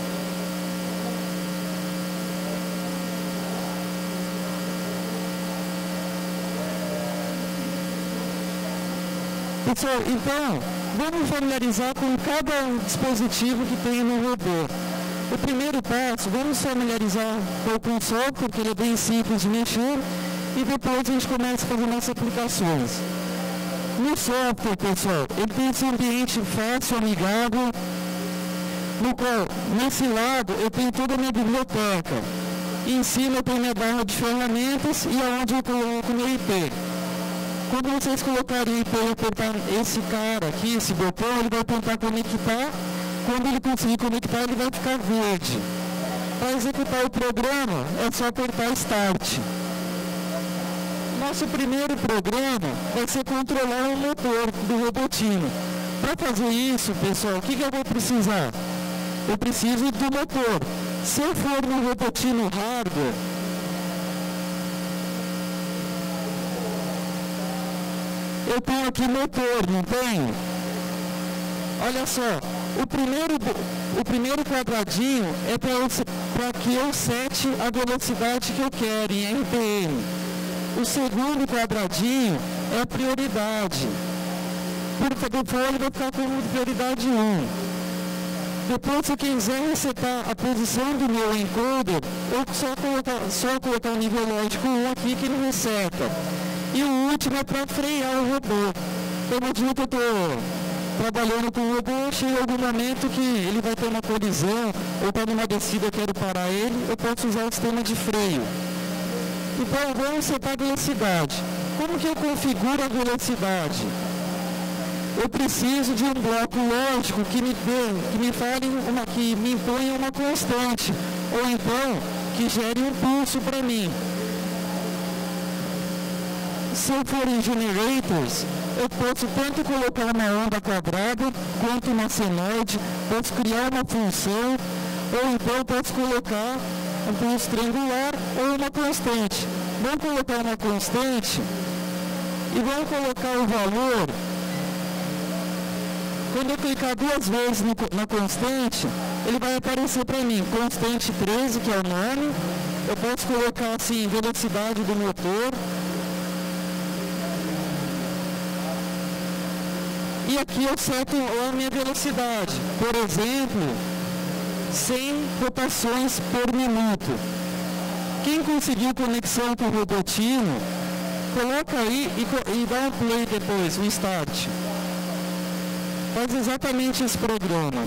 B: Pessoal, então, vamos familiarizar com cada dispositivo que tem no robô. O primeiro passo, vamos familiarizar com o software, porque ele é bem simples de mexer, e depois a gente começa a fazer nossas aplicações. No software, pessoal, ele tem esse ambiente fácil, amigável, no qual, nesse lado, eu tenho toda a minha biblioteca. E em cima eu tenho minha barra de ferramentas e aonde eu coloco o meu I P. Quando vocês colocarem o I P e apertar esse cara aqui, esse botão, ele vai tentar conectar. Quando ele conseguir conectar, ele vai ficar verde. Para executar o programa, é só apertar Start. Nosso primeiro programa vai ser controlar o motor do Robotino. Para fazer isso, pessoal, o que, que eu vou precisar? Eu preciso do motor. Se eu for no Robotino hardware, eu tenho aqui motor, não tenho? Olha só, o primeiro, o primeiro quadradinho é para que eu sete a velocidade que eu quero em R P M. O segundo quadradinho é a prioridade. Por default ele vai ficar como prioridade um. Depois, se eu quiser resetar a posição do meu encoder, eu só colocar, só colocar o nível lógico um aqui que ele reseta. E o último é para frear o robô. Então, no dia que eu estou trabalhando com o robô, achei em algum momento que ele vai ter uma colisão, ou está numa descida, eu quero parar ele, eu posso usar o sistema de freio. Então, vamos setar a velocidade. Como que eu configuro a velocidade? Eu preciso de um bloco lógico que me dê, que me fale uma, que me imponha uma constante, ou então que gere um pulso para mim. Se eu for em generators, eu posso tanto colocar uma onda quadrada quanto uma senoide, posso criar uma função, ou então posso colocar um pulso triangular ou uma constante. Vamos colocar uma constante e vamos colocar o valor. Quando eu clicar duas vezes no, na constante, ele vai aparecer para mim, constante treze, que é o nome. Eu posso colocar assim, velocidade do motor. E aqui eu seto a minha velocidade. Por exemplo, cem rotações por minuto. Quem conseguiu conexão com o Robotino, coloca aí e, e dá um play depois, um start. Faz exatamente esse programa.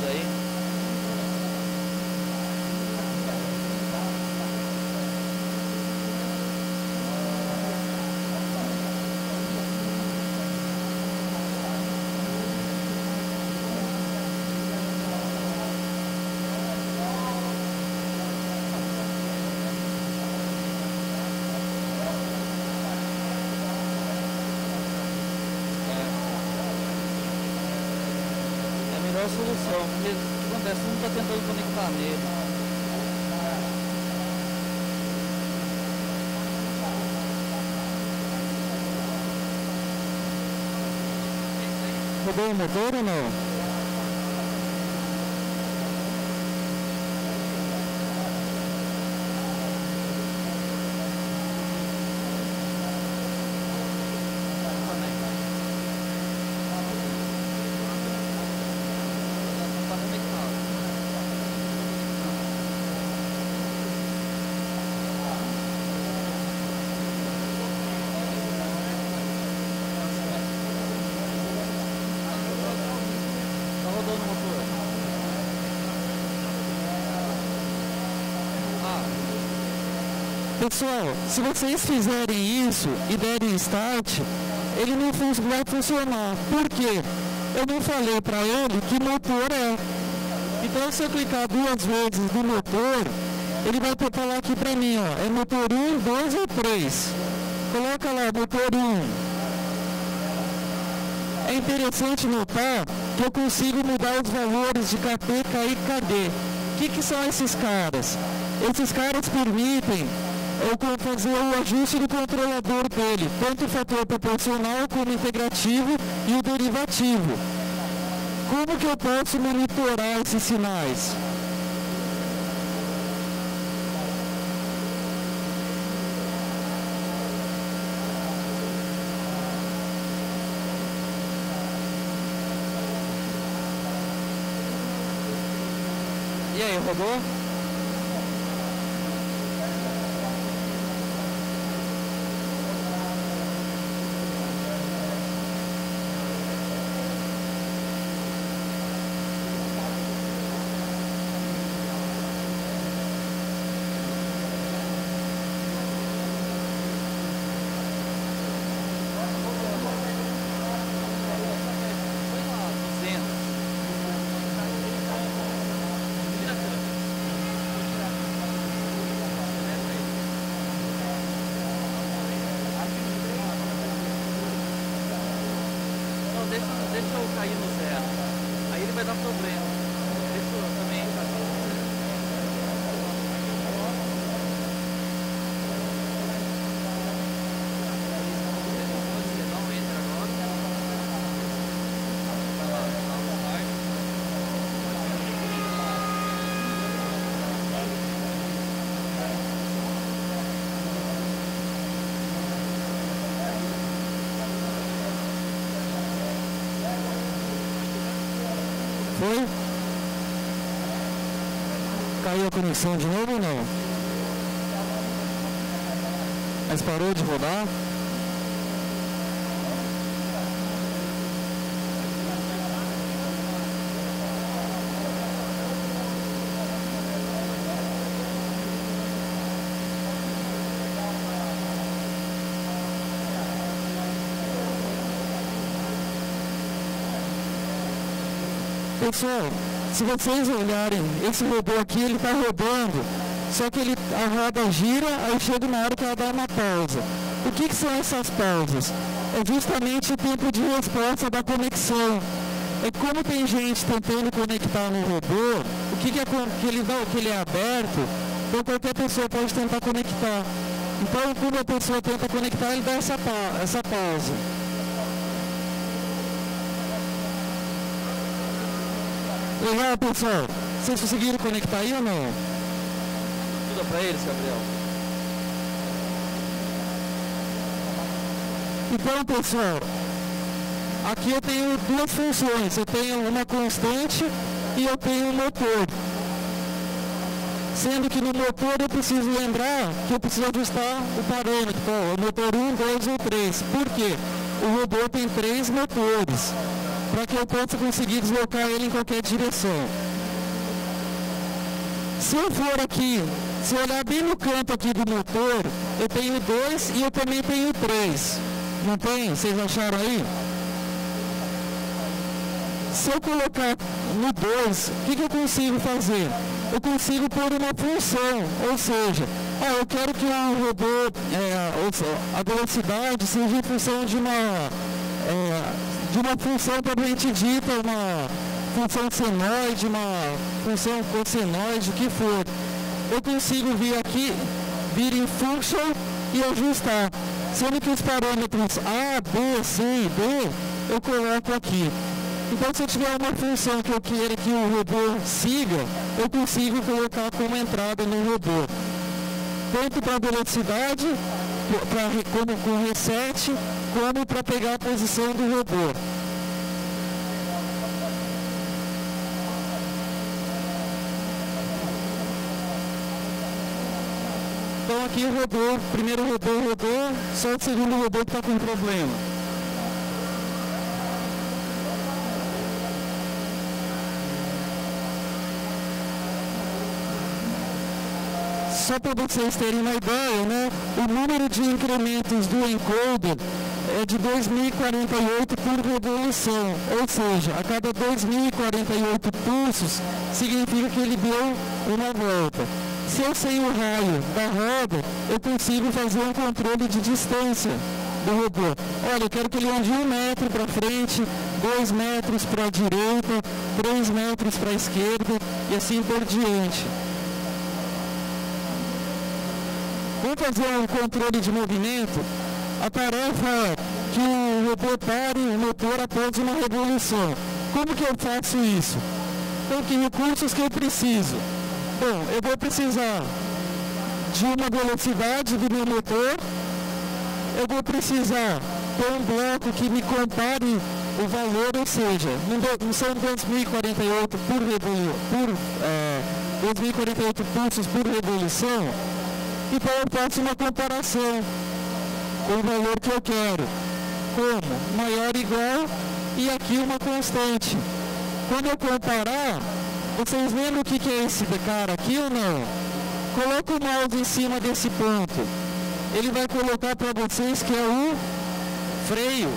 D: aí. Solução, porque o que acontece? Todo mundo está tentando conectar nele.
B: Rodou o motor ou não? Pessoal, se vocês fizerem isso e derem start, ele não fun- vai funcionar. Por quê? Eu não falei para ele que motor é. Então, se eu clicar duas vezes no motor, ele vai falar aqui para mim, ó, é motor um, dois ou três. Coloca lá, motor um. É interessante notar que eu consigo mudar os valores de K P, K I e K D. O que, que são esses caras? Esses caras permitem eu fazer o ajuste do controlador dele, tanto o fator proporcional como o integrativo e o derivativo. Como que eu posso monitorar esses sinais?
D: E aí, rodou? Deixa eu cair no zero. Aí ele vai dar problema. Deixa eu também cair. Não entra agora. Vai lá, vai lá.
B: Foi? Caiu a conexão de novo ou não? Mas parou de rodar? Pessoal, se vocês olharem, esse robô aqui, ele está rodando, só que ele, a roda gira, aí chega uma hora que ela dá uma pausa. O que, que são essas pausas? É justamente o tempo de resposta da conexão. É como tem gente tentando conectar no robô, o que, que, é, que, ele, dá, que ele é aberto, então qualquer pessoa pode tentar conectar. Então, quando a pessoa tenta conectar, ele dá essa, pa, essa pausa. Legal, pessoal. Vocês conseguiram conectar aí ou não?
D: Ajuda para eles, Gabriel.
B: Então, pessoal, aqui eu tenho duas funções. Eu tenho uma constante e eu tenho um motor. Sendo que no motor eu preciso lembrar que eu preciso ajustar o parâmetro. Então, o motor um, dois ou três. Por quê? O robô tem três motores. para que eu possa conseguir deslocar ele em qualquer direção. Se eu for aqui, se eu olhar bem no canto aqui do motor, eu tenho dois e eu também tenho três. Não tem? Vocês acharam aí? Se eu colocar no dois, o que, que eu consigo fazer? Eu consigo pôr uma função, ou seja, ah, eu quero que o robô, é, a velocidade seja em função de uma, é, de uma função propriamente dita, uma função senoide, uma função cossenoide, o que for. Eu consigo vir aqui, vir em function e ajustar. Sendo que os parâmetros A, B, C e D, eu coloco aqui. Então, se eu tiver uma função que eu queira que o robô siga, eu consigo colocar como entrada no robô. Tanto para velocidade, pra, como com reset, como para pegar a posição do robô. Então aqui o robô, primeiro robô rodou, só o segundo robô que está com problema. Só para vocês terem uma ideia, né? O número de incrementos do encoder é de dois mil e quarenta e oito por revolução, ou seja, a cada dois mil e quarenta e oito pulsos significa que ele deu uma volta. Se eu sei o raio da roda, eu consigo fazer um controle de distância do robô. Olha, eu quero que ele ande um metro para frente, dois metros para a direita, três metros para a esquerda e assim por diante. Vamos fazer um controle de movimento. A tarefa é que o robô pare o motor após uma revolução. Como que eu faço isso? Então, que recursos que eu preciso? Bom, eu vou precisar de uma velocidade do meu motor, eu vou precisar ter um bloco que me compare o valor, ou seja, não são dois mil e quarenta e oito por, revolu por é, dois mil e quarenta e oito pulsos por revolução, então eu faço uma comparação com o valor que eu quero, como maior ou igual e aqui uma constante. Quando eu comparar, vocês lembram o que, que é esse cara aqui ou não? Coloca o mouse em cima desse ponto. Ele vai colocar para vocês que é o freio.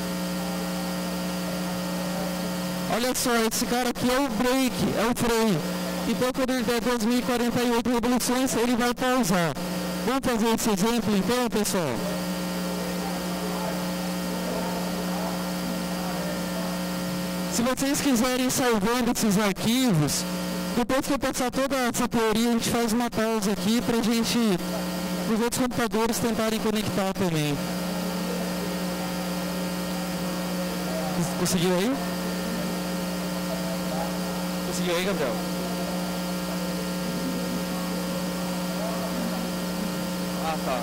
B: Olha só, esse cara aqui é o brake, é o freio. Então quando ele der dois mil e quarenta e oito revoluções, ele vai pausar. Vamos fazer esse exemplo então, pessoal? Se vocês quiserem ir salvando esses arquivos, depois que eu passar toda essa teoria, a gente faz uma pausa aqui para a gente, para os outros computadores tentarem conectar também. Conseguiu aí? Conseguiu aí, Gabriel? Ah, tá.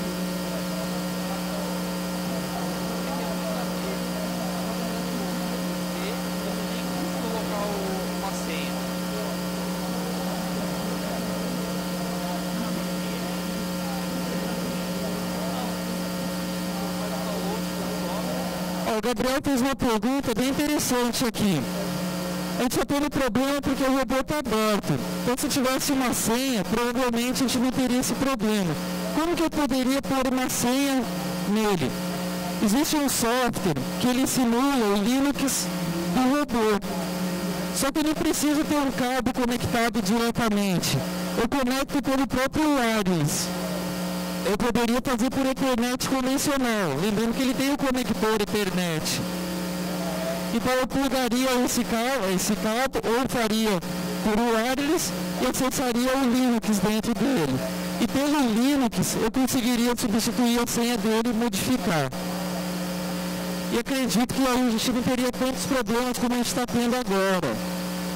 B: O Gabriel fez uma pergunta bem interessante aqui. A gente está tendo problema porque o robô está aberto. Então, se tivesse uma senha, provavelmente a gente não teria esse problema. Como que eu poderia pôr uma senha nele? Existe um software que ele simula o Linux do robô. Só que eu não preciso ter um cabo conectado diretamente. Eu conecto pelo próprio wireless. Eu poderia fazer por Ethernet convencional, lembrando que ele tem o conector Ethernet. Então eu plugaria esse cabo, esse cabo ou faria por wireless e acessaria o Linux dentro dele. E pelo Linux eu conseguiria substituir a senha dele e modificar. E acredito que aí a gente não teria tantos problemas como a gente está tendo agora.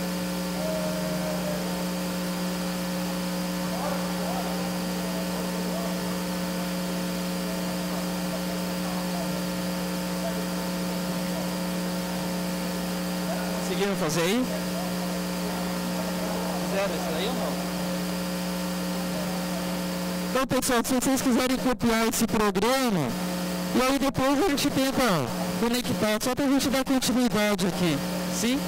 B: Conseguiram fazer aí? Fizeram isso aí ou não? Então, pessoal, se vocês quiserem copiar esse programa, e aí depois a gente tenta conectar, só para a gente dar continuidade aqui. Sim?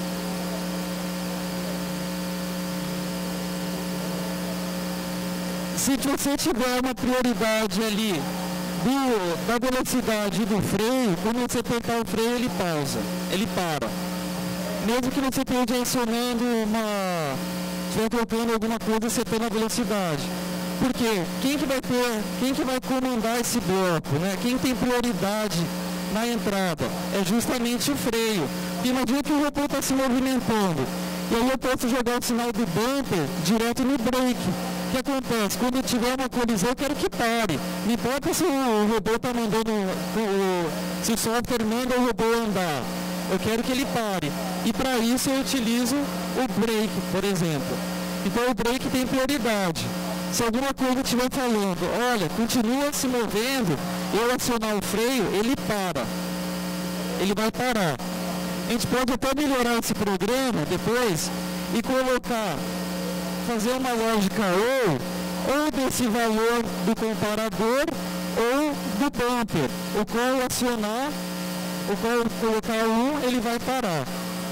B: Se você tiver uma prioridade ali do, da velocidade do freio, quando você apertar o freio, ele pausa, ele para. Mesmo que você esteja acionando uma... estiver trocando alguma coisa, você tem a velocidade. Por quê? Quem que vai ter, quem que vai comandar esse bloco, né? Quem tem prioridade na entrada? É justamente o freio. Imagina que o robô está se movimentando. E aí eu posso jogar o sinal do bumper direto no brake. O que acontece? Quando tiver uma colisão, eu quero que pare. Não importa se o robô está mandando, se o software manda o robô andar. Eu quero que ele pare. E para isso eu utilizo o brake, por exemplo. Então o brake tem prioridade. Se alguma coisa estiver falando, olha, continua se movendo, eu acionar o freio, ele para. Ele vai parar. A gente pode até melhorar esse programa depois e colocar, fazer uma lógica ou, ou desse valor do comparador ou do bumper. O qual acionar, o qual colocar um, ele vai parar.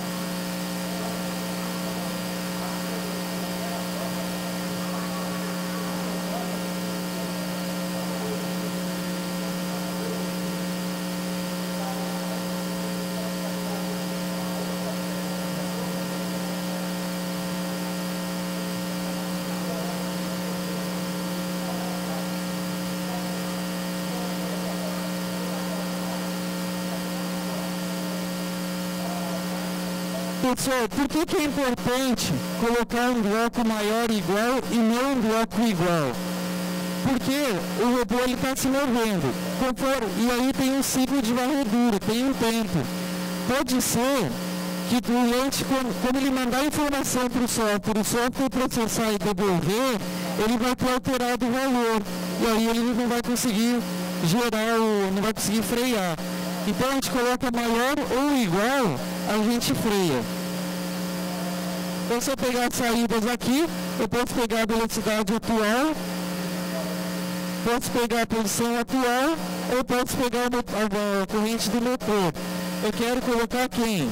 B: Pessoal, por que, que é importante colocar um bloco maior igual e não um bloco igual? Porque o robô está se movendo, conforme, e aí tem um ciclo de varredura, tem um tempo. Pode ser que durante, quando, quando ele mandar informação para o software, o software processar e devolver, ele vai ter alterado o valor, e aí ele não vai conseguir gerar, o, não vai conseguir frear. Então a gente coloca maior ou igual, a gente freia. Então se eu pegar as saídas aqui, eu posso pegar a velocidade atual, posso pegar a posição atual, ou posso pegar a, a corrente do motor. Eu quero colocar quem?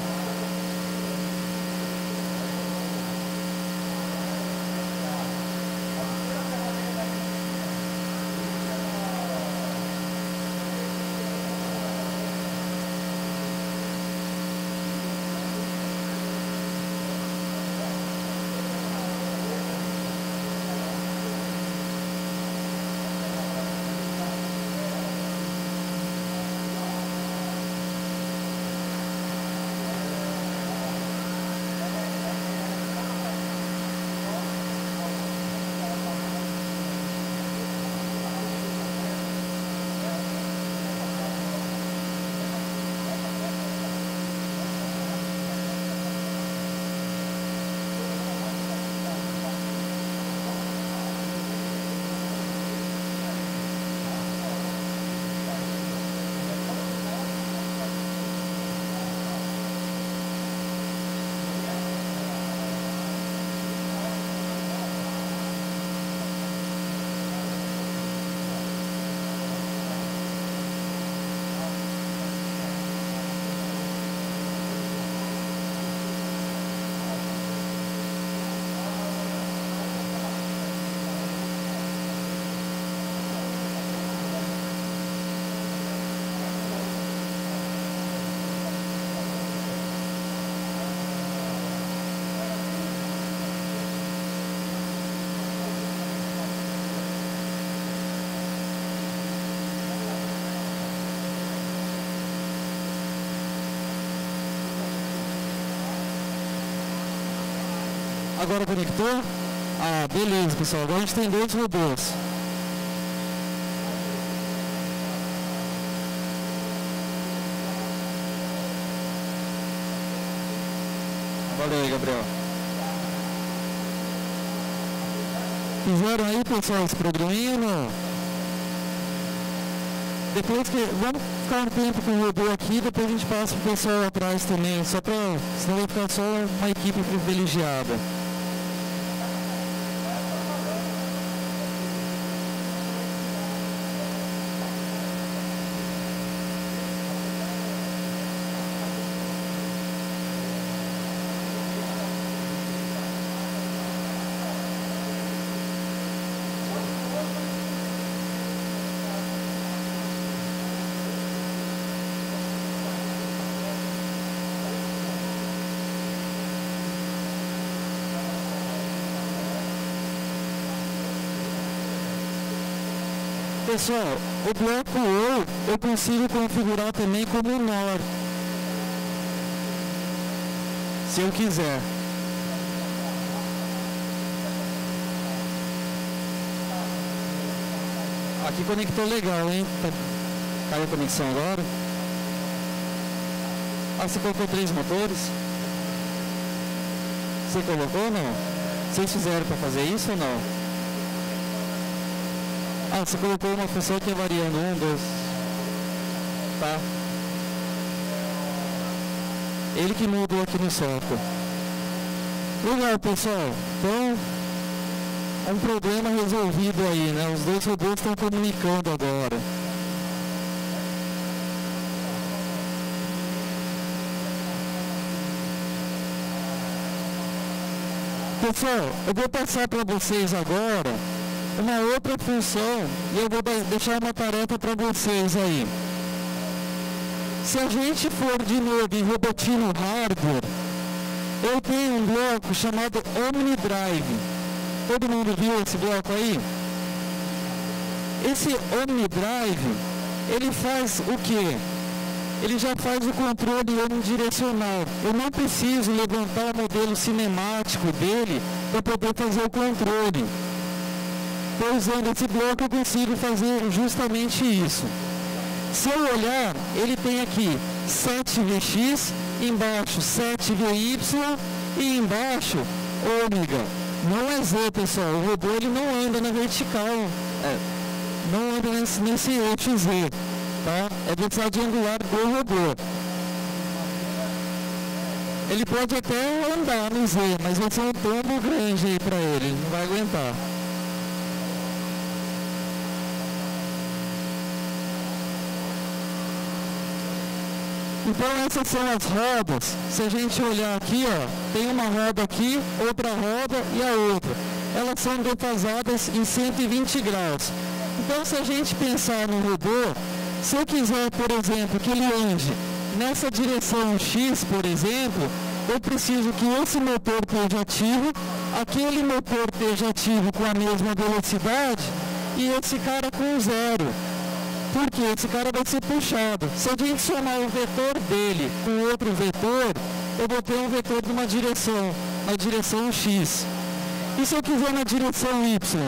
B: Agora conectou? Ah, beleza, pessoal. Agora a gente tem dois robôs. Valeu aí, Gabriel. Fizeram aí, pessoal, esse programinha, não? Depois que... Vamos ficar um tempo com o robô aqui, depois a gente passa pro pessoal atrás também, só pra... Senão vai ficar só uma equipe privilegiada. Pessoal, o bloco ou eu consigo configurar também como nor, se eu quiser. Aqui conectou legal, hein? Caiu a conexão agora. Ah, você colocou três motores? Você colocou ou não? Vocês fizeram para fazer isso ou não? Ah, você colocou uma função que é variando um, dois. Tá. Ele que mudou aqui no software. Legal, pessoal. Então, um problema resolvido aí, né? Os dois robôs estão comunicando agora. Pessoal, eu vou passar para vocês agora uma outra função e eu vou deixar uma tarefa para vocês aí. Se a gente for de novo em Robotino Hardware, eu tenho um bloco chamado OmniDrive. Todo mundo viu esse bloco aí? Esse OmniDrive, ele faz o quê? Ele já faz o controle omnidirecional. Eu não preciso levantar o modelo cinemático dele para poder fazer o controle. Então, usando esse bloco, eu consigo fazer justamente isso. Se eu olhar, ele tem aqui sete V X, embaixo sete V Y e embaixo ômega. Não é Z, pessoal. O robô ele não anda na vertical. É, não anda nesse, nesse eixo Z. Tá? É velocidade angular do robô. Ele pode até andar no Z, mas vai ser um tombo grande aí para ele. Ele não vai aguentar. Então essas são as rodas. Se a gente olhar aqui, ó, tem uma roda aqui, outra roda e a outra. Elas são defasadas em cento e vinte graus. Então se a gente pensar no robô, se eu quiser, por exemplo, que ele ande nessa direção X, por exemplo, eu preciso que esse motor esteja ativo, aquele motor esteja ativo com a mesma velocidade e esse cara com zero. Porque esse cara vai ser puxado. Se a gente somar o vetor dele com outro vetor, eu vou ter um vetor de uma direção, na direção X. E se eu quiser na direção Y?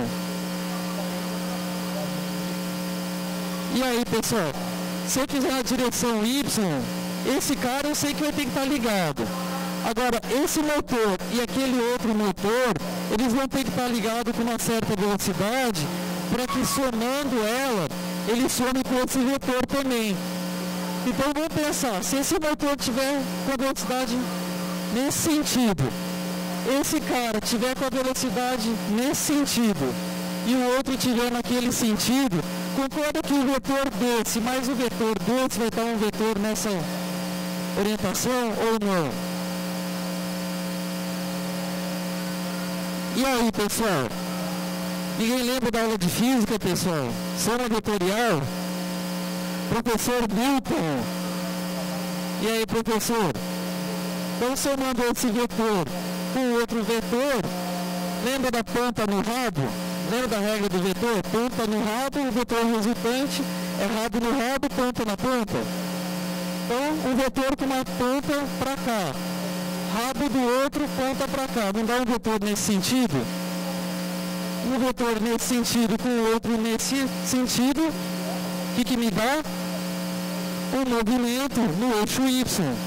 B: E aí, pessoal, se eu quiser na direção Y, esse cara eu sei que vai ter que estar ligado. Agora, esse motor e aquele outro motor, eles vão ter que estar ligados com uma certa velocidade, para que somando ela, ele some com esse vetor também. Então vamos pensar, se esse motor tiver com a velocidade nesse sentido, esse cara tiver com a velocidade nesse sentido, e o outro tiver naquele sentido, concorda que o vetor desse mais o vetor desse vai estar um vetor nessa orientação ou não? E aí, pessoal? Ninguém lembra da aula de física, pessoal? Soma vetorial? Professor Newton. E aí, professor? Então, somando esse vetor com outro vetor, lembra da ponta no rabo? Lembra da regra do vetor? Ponta no rabo, o vetor resultante é rabo no rabo, ponta na ponta. Então, um vetor com uma ponta para cá, rabo do outro, ponta para cá. Não dá um vetor nesse sentido? Um vetor nesse sentido com o outro nesse sentido, o que, que me dá? Um movimento no eixo Y.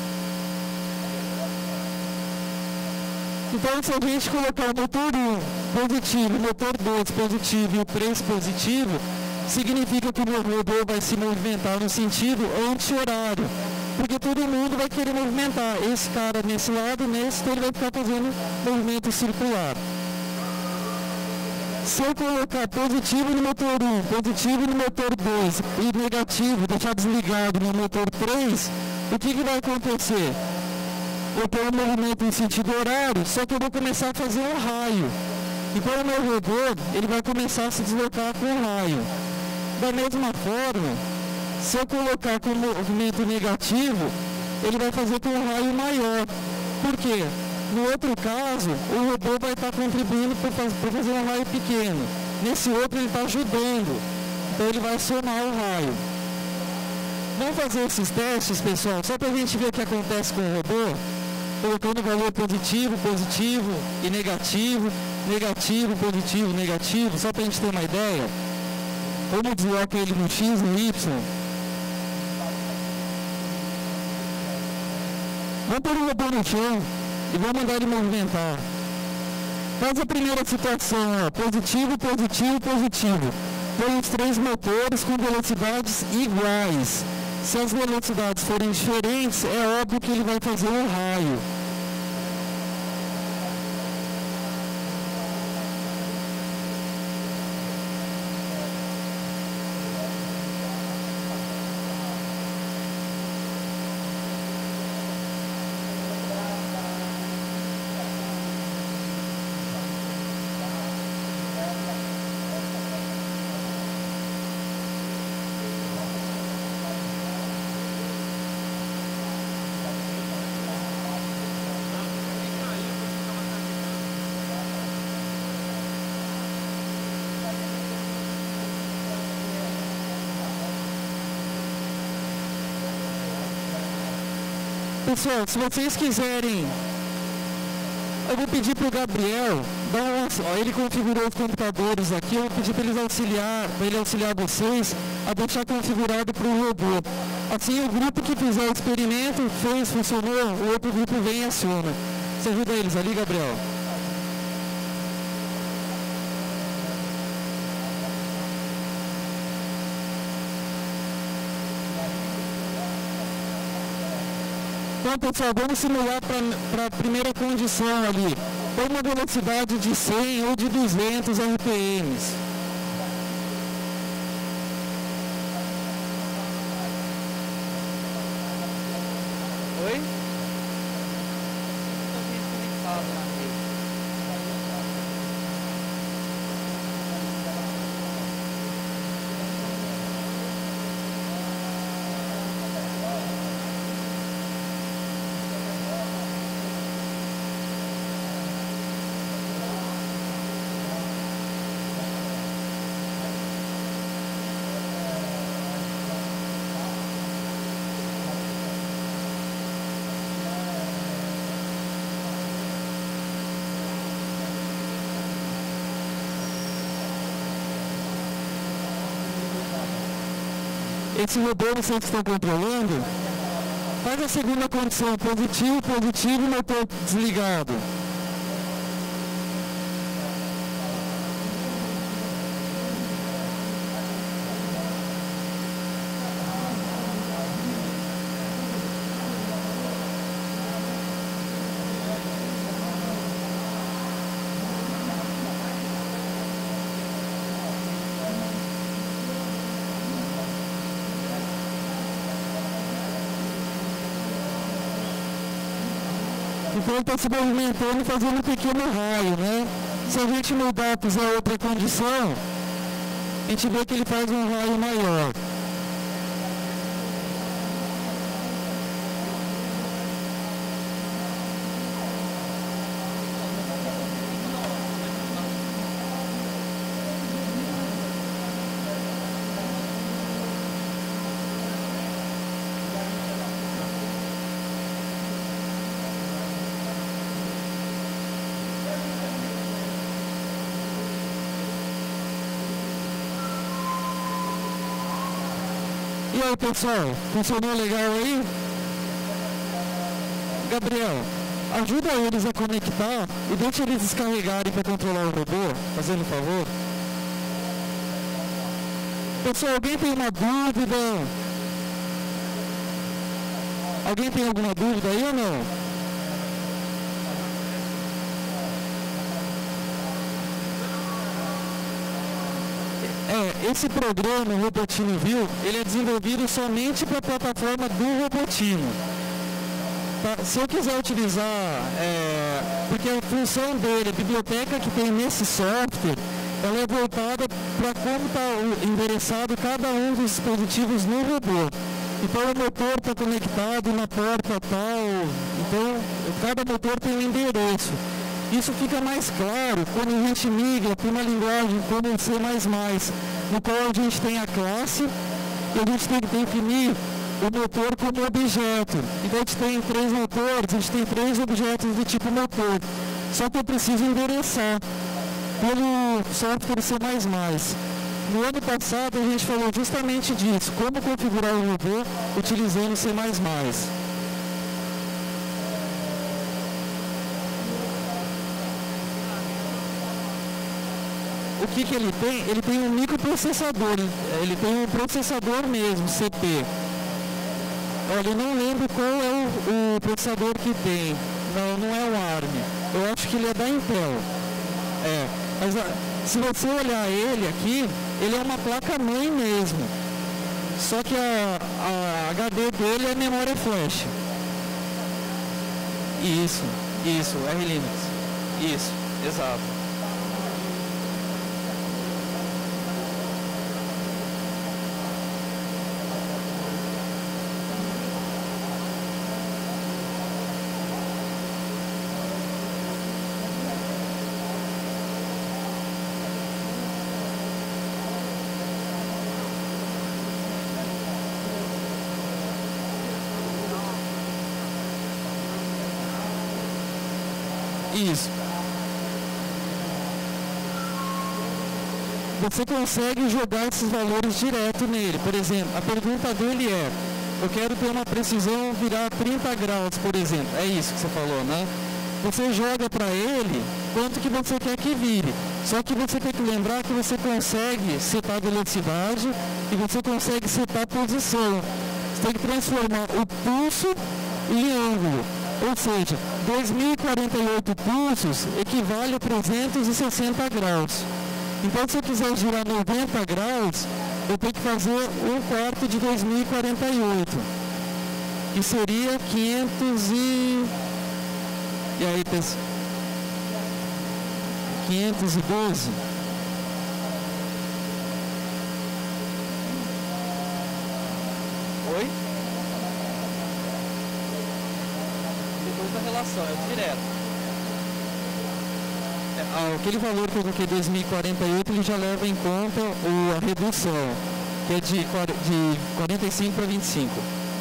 B: Então, se a gente colocar o motor um positivo, o motor dois positivo e o três positivo, significa que o meu robô vai se movimentar no sentido anti-horário. Porque todo mundo vai querer movimentar. Esse cara nesse lado, nesse, então ele vai ficar fazendo movimento circular. Se eu colocar positivo no motor um, positivo no motor dois e negativo, deixar desligado no motor três, o que, que vai acontecer? Eu tenho um movimento em sentido horário, só que eu vou começar a fazer um raio. Então o meu robô, ele vai começar a se deslocar com o raio. Da mesma forma, se eu colocar com movimento negativo, ele vai fazer com um raio maior. Por quê? No outro caso, o robô vai estar contribuindo para fazer um raio pequeno. Nesse outro, ele está ajudando. Então, Então ele vai acionar o raio. Vamos fazer esses testes, pessoal, só para a gente ver o que acontece com o robô, colocando valor positivo, positivo e negativo, negativo, positivo, negativo, só para a gente ter uma ideia. Vamos deslocar ele no X, no Y. Vamos pôr o robô no chão e vamos mandar ele movimentar. Faz a primeira situação, ó, positivo, positivo, positivo. Põe os três motores com velocidades iguais. Se as velocidades forem diferentes, é óbvio que ele vai fazer um raio. Pessoal, se vocês quiserem, eu vou pedir para o Gabriel, dar um, ó, ele configurou os computadores aqui, eu vou pedir para ele auxiliar, para ele auxiliar vocês a deixar configurado para o robô. Assim, o grupo que fizer o experimento, fez, funcionou, o outro grupo vem e aciona. Você ajuda eles ali, Gabriel? Então, pessoal, vamos simular para a primeira condição ali. Põe uma velocidade de cem ou de duzentos R P Ms.
D: Oi? Muita gente conectada na rede.
B: Esse robô vocês estão controlando, faz a segunda condição, positivo, positivo, motor desligado. Então ele está se movimentando, fazendo um pequeno raio, né? Se a gente mudar, fizer outra condição, a gente vê que ele faz um raio maior. E aí, pessoal, funcionou legal aí? Gabriel, ajuda eles a conectar e deixa eles descarregarem para controlar o robô, fazendo um favor. Pessoal, alguém tem uma dúvida? Alguém tem alguma dúvida aí ou não? É, esse programa, o Robotino View, ele é desenvolvido somente para a plataforma do Robotino. Tá? Se eu quiser utilizar, é, porque a função dele, a biblioteca que tem nesse software, ela é voltada para como está endereçado cada um dos dispositivos no robô. Então o motor está conectado na porta tal, então cada motor tem um endereço. Isso fica mais claro quando a gente migra para uma linguagem como C mais mais. no qual a gente tem a classe e a gente tem que definir o motor como objeto. Então a gente tem três motores, a gente tem três objetos do tipo motor. Só que eu preciso endereçar pelo software C mais mais. No ano passado a gente falou justamente disso, como configurar o robô utilizando C mais mais. O que que ele tem? Ele tem um microprocessador, ele tem um processador mesmo, C P. Olha, eu não lembro qual é o, o processador que tem. Não, não é o ARM. Eu acho que ele é da Intel. É, mas a, se você olhar ele aqui, ele é uma placa-mãe mesmo. Só que a, a H D dele é memória flash.
D: Isso, isso, R Linux. Isso, exato.
B: Isso. Você consegue jogar esses valores direto nele. Por exemplo, a pergunta dele é: eu quero ter uma precisão virar trinta graus, por exemplo. É isso que você falou, né? Você joga para ele quanto que você quer que vire. Só que você tem que lembrar que você consegue setar a velocidade e você consegue setar a posição. Você tem que transformar o pulso em ângulo. Ou seja, dois mil e quarenta e oito pulsos equivale a trezentos e sessenta graus. Então, se eu quiser girar noventa graus, eu tenho que fazer um quarto de dois mil e quarenta e oito. Que seria quinhentos e... E aí, pessoal? quinhentos e doze.
D: Oi? Depois da relação, é direto.
B: É, ah, aquele valor que eu coloquei dois mil e quarenta e oito, ele já leva em conta o, a redução, que é de, de quarenta e cinco para vinte e cinco.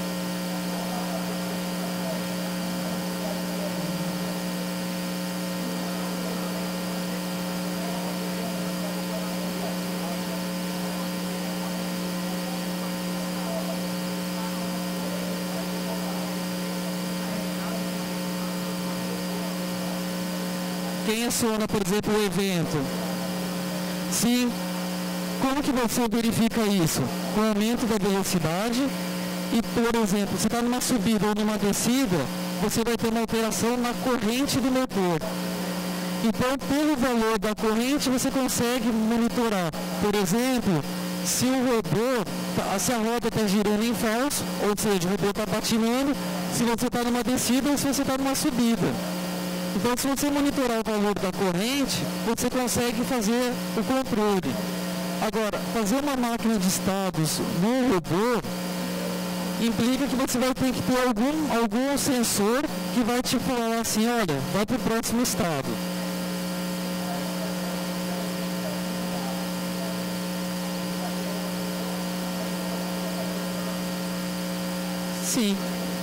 B: Quem aciona, por exemplo, o evento? Sim. Como que você verifica isso? Com o aumento da velocidade e, por exemplo, se está numa subida ou numa descida, você vai ter uma alteração na corrente do motor. Então, pelo valor da corrente, você consegue monitorar. Por exemplo, se o robô, se a roda está girando em falso, ou seja, o robô está patinando, se você está numa descida ou se você está numa subida. Então, se você monitorar o valor da corrente, você consegue fazer o controle. Agora, fazer uma máquina de estados no robô implica que você vai ter que ter algum, algum sensor que vai te falar assim, olha, vai para o próximo estado. Sim.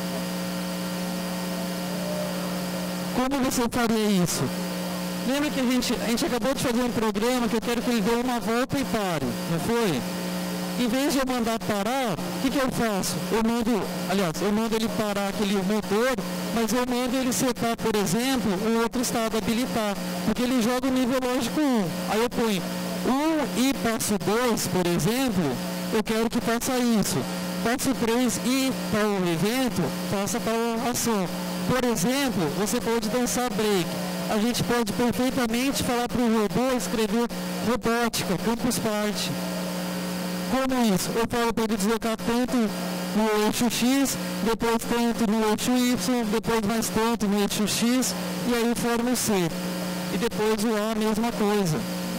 B: Como você faria isso? Lembra que a gente, a gente acabou de fazer um programa que eu quero que ele dê uma volta e pare, não foi? Em vez de eu mandar parar, o que, que eu faço? Eu mando, aliás, eu mando ele parar aquele motor, mas eu mando ele setar, por exemplo, um outro estado, habilitar, porque ele joga o nível lógico um. Aí eu ponho um e passo dois, por exemplo, eu quero que faça isso. Passo três e para o evento, faça para a ação. Por exemplo, você pode dançar break. A gente pode perfeitamente falar para o robô escrever robótica, campus party. Como isso? Eu falo para ele deslocar tanto no eixo X, depois tanto no eixo Y, depois mais tanto no eixo X, e aí forma o C. E depois o A, a mesma coisa.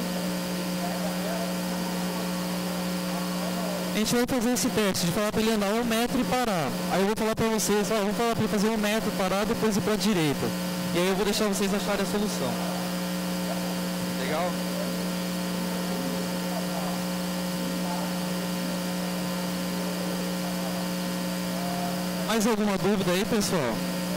B: A gente vai fazer esse teste de falar para ele andar um metro e parar. Aí eu vou falar para vocês, ó, vamos falar para ele fazer um metro, parar, depois ir para a direita. E aí eu vou deixar vocês acharem a solução.
D: Legal?
B: Mais alguma dúvida aí, pessoal?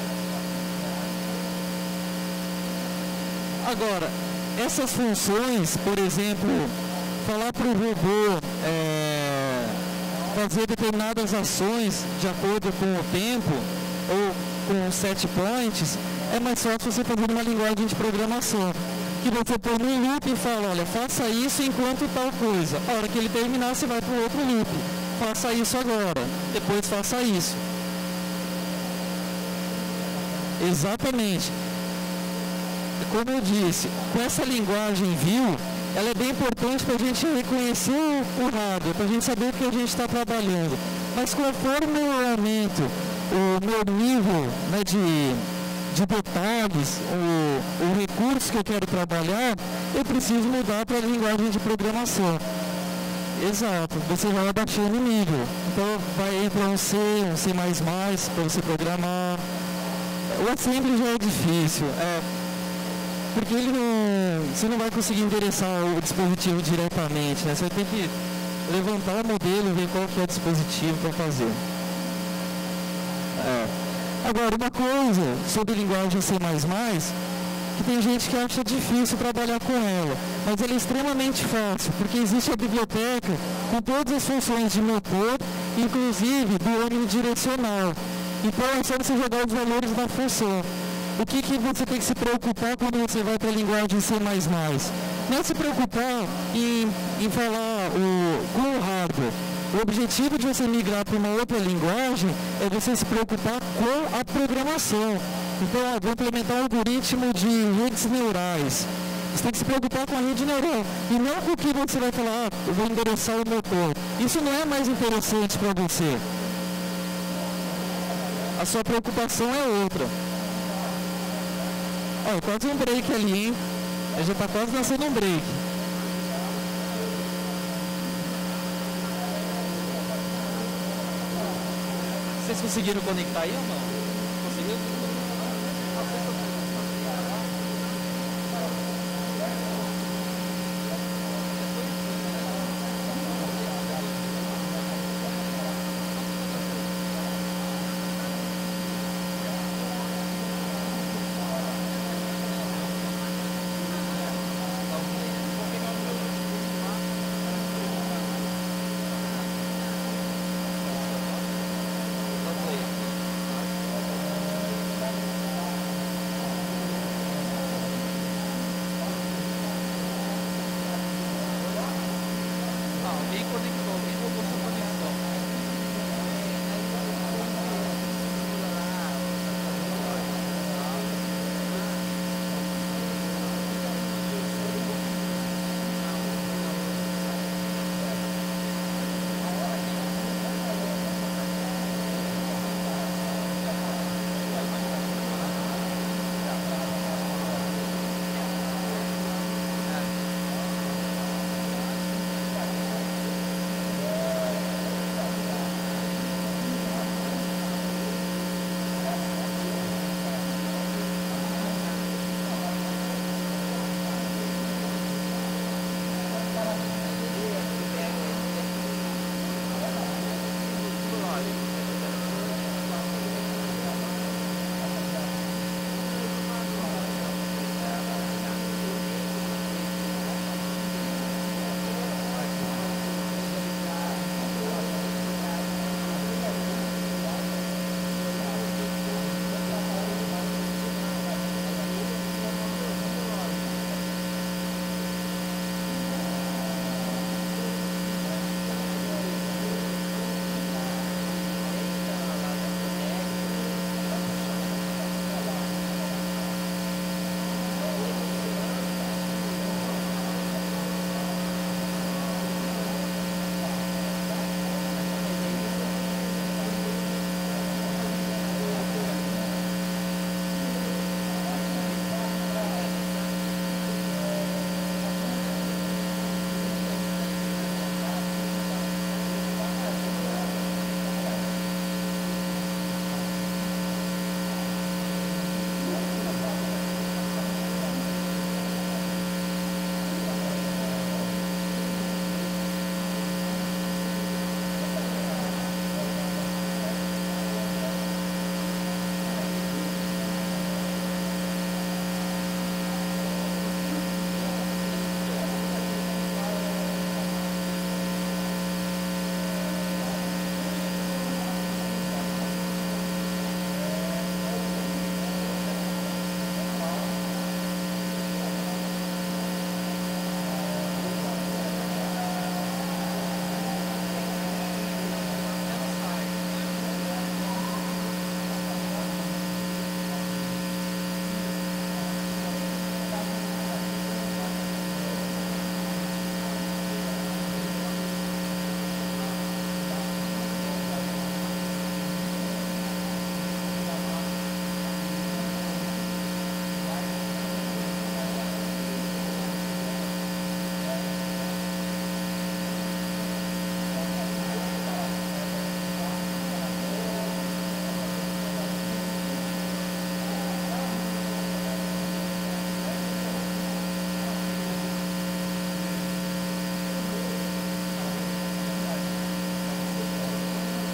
B: Agora, essas funções, por exemplo, falar para o robô é, fazer determinadas ações de acordo com o tempo ou com os set points, é mais fácil você fazer uma linguagem de programação. Que você põe no loop e fala, olha, faça isso enquanto tal coisa. A hora que ele terminar, você vai para o outro loop. Faça isso agora, depois faça isso. Exatamente. Como eu disse, com essa linguagem view, ela é bem importante para a gente reconhecer o hardware, para a gente saber o que a gente está trabalhando. Mas conforme eu aumento o meu nível, né, de, de detalhes, o, o recurso que eu quero trabalhar, eu preciso mudar para a linguagem de programação. Exato, você vai abaixando o nível. Então vai para um C, um C mais mais, para você programar. O assembly já é difícil, é, porque ele não, você não vai conseguir endereçar o dispositivo diretamente, né? Você vai ter que levantar o modelo e ver qual que é o dispositivo para fazer. É. Agora, uma coisa sobre linguagem C mais mais, que tem gente que acha difícil trabalhar com ela, mas ela é extremamente fácil, porque existe a biblioteca com todas as funções de motor, inclusive do omnidirecional. Então é só você jogar os valores da função. O que, que você tem que se preocupar quando você vai para a linguagem C mais mais? Não é se preocupar em, em falar o, com o hardware. O objetivo de você migrar para uma outra linguagem é você se preocupar com a programação. Então, ó, vou implementar um algoritmo de redes neurais. Você tem que se preocupar com a rede neural e não com o que você vai falar, ah, eu vou endereçar o motor. Isso não é mais interessante para você. A sua preocupação é outra. Ó, quase um break ali, hein? Já está quase nascendo um break.
D: Vocês conseguiram conectar aí ou não? Conseguiram?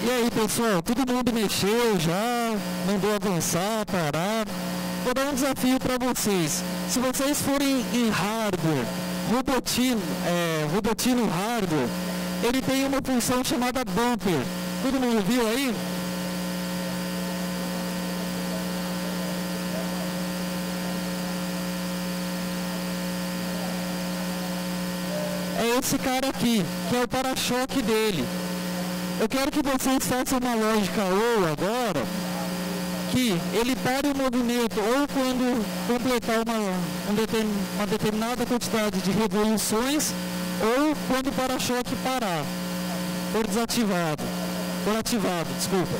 B: E aí, pessoal, todo mundo mexeu já, mandou avançar, parar. Vou dar um desafio para vocês. Se vocês forem em hardware, Robotino, é, Robotino Hardware, ele tem uma função chamada bumper. Todo mundo viu aí? É esse cara aqui, que é o para-choque dele. Eu quero que vocês façam uma lógica ou agora, que ele pare o movimento ou quando completar uma, um determin, uma determinada quantidade de revoluções, ou quando o para-choque parar, for desativado, for ativado, desculpa.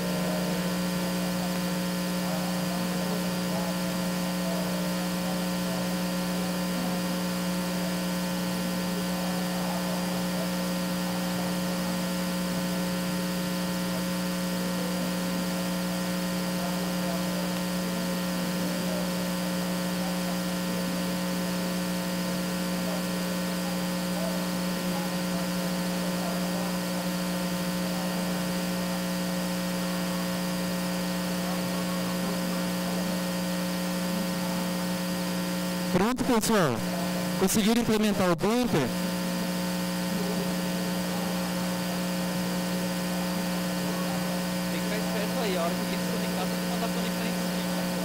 B: Pronto, pessoal? Conseguiram implementar o bumper?
D: Tem que ficar esperto aí, a hora que ele desconectar, tem que mandar conectar em cima.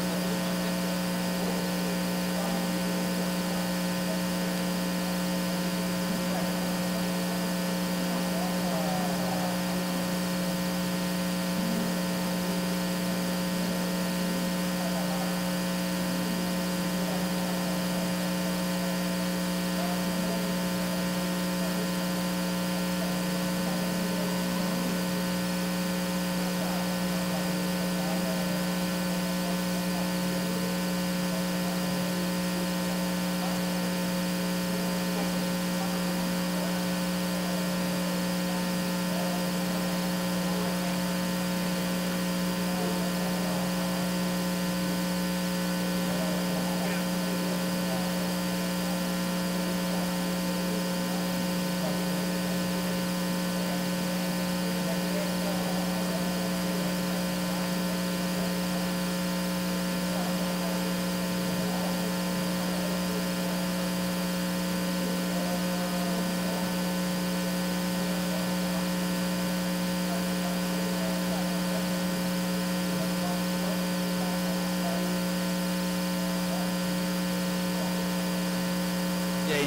D: E aí?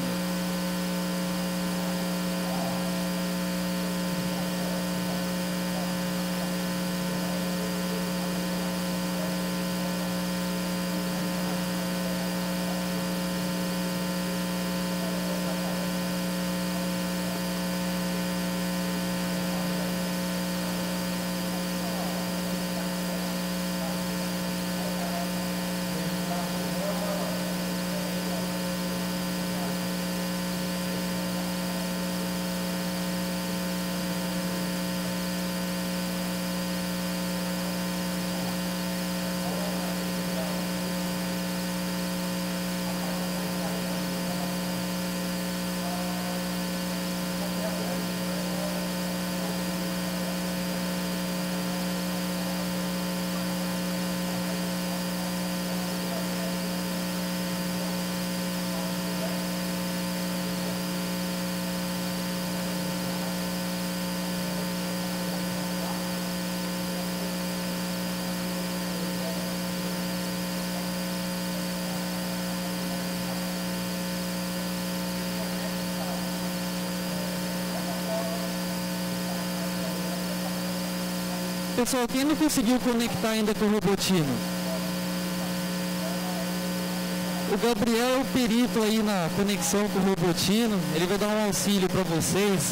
B: Pessoal, quem não conseguiu conectar ainda com o Robotino? O Gabriel é o perito aí na conexão com o Robotino, ele vai dar um auxílio para vocês.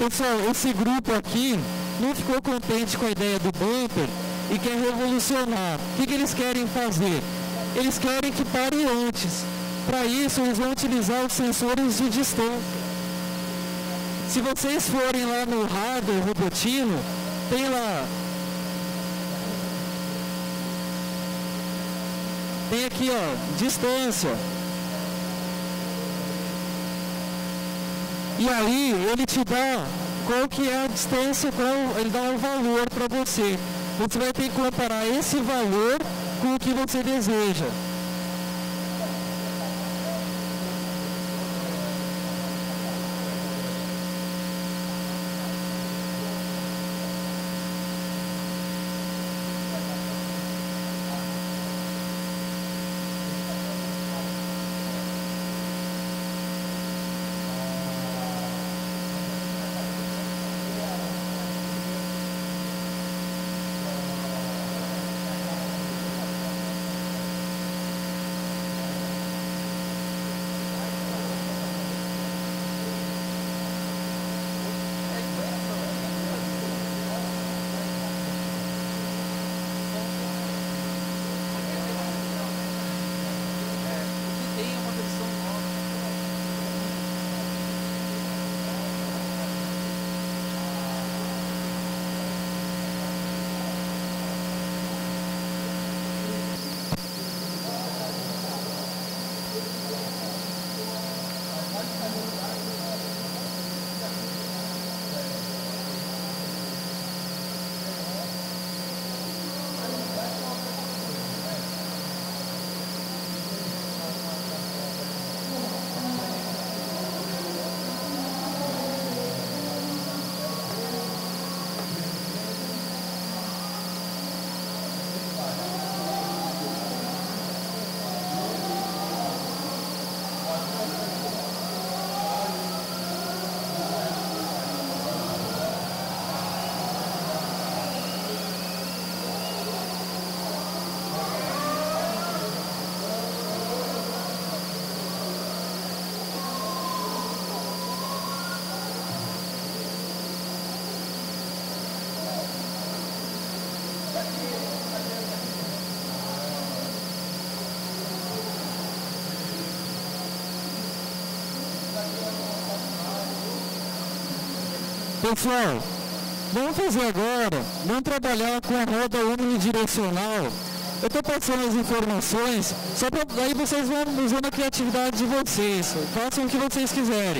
B: Pessoal, esse grupo aqui não ficou contente com a ideia do bumper e quer revolucionar. O que, que eles querem fazer? Eles querem que pare antes. Para isso, eles vão utilizar os sensores de distância. Se vocês forem lá no hardware Robotino, tem lá... Tem aqui, ó, distância. E aí, ele te dá qual que é a distância, qual, ele dá um valor para você. Você vai ter que comparar esse valor com o que você deseja. Pessoal, vamos fazer agora, vamos trabalhar com a roda unidirecional. Eu estou passando as informações, só para aí vocês vão usando a criatividade de vocês, façam o que vocês quiserem.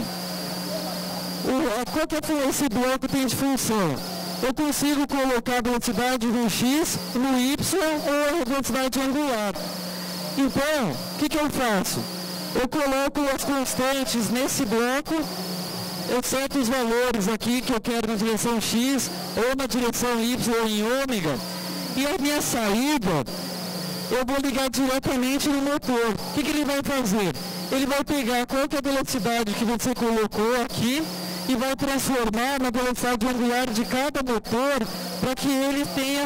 B: O, a, qual que é esse bloco tem de função? Eu consigo colocar a velocidade no X, no Y ou a velocidade angular. Então, o que, que eu faço? Eu coloco as constantes nesse bloco, eu seto os valores aqui que eu quero na direção X ou na direção Y ou em ômega, e a minha saída eu vou ligar diretamente no motor. O que, que ele vai fazer? Ele vai pegar qual que é a velocidade que você colocou aqui e vai transformar na velocidade angular de cada motor para que ele tenha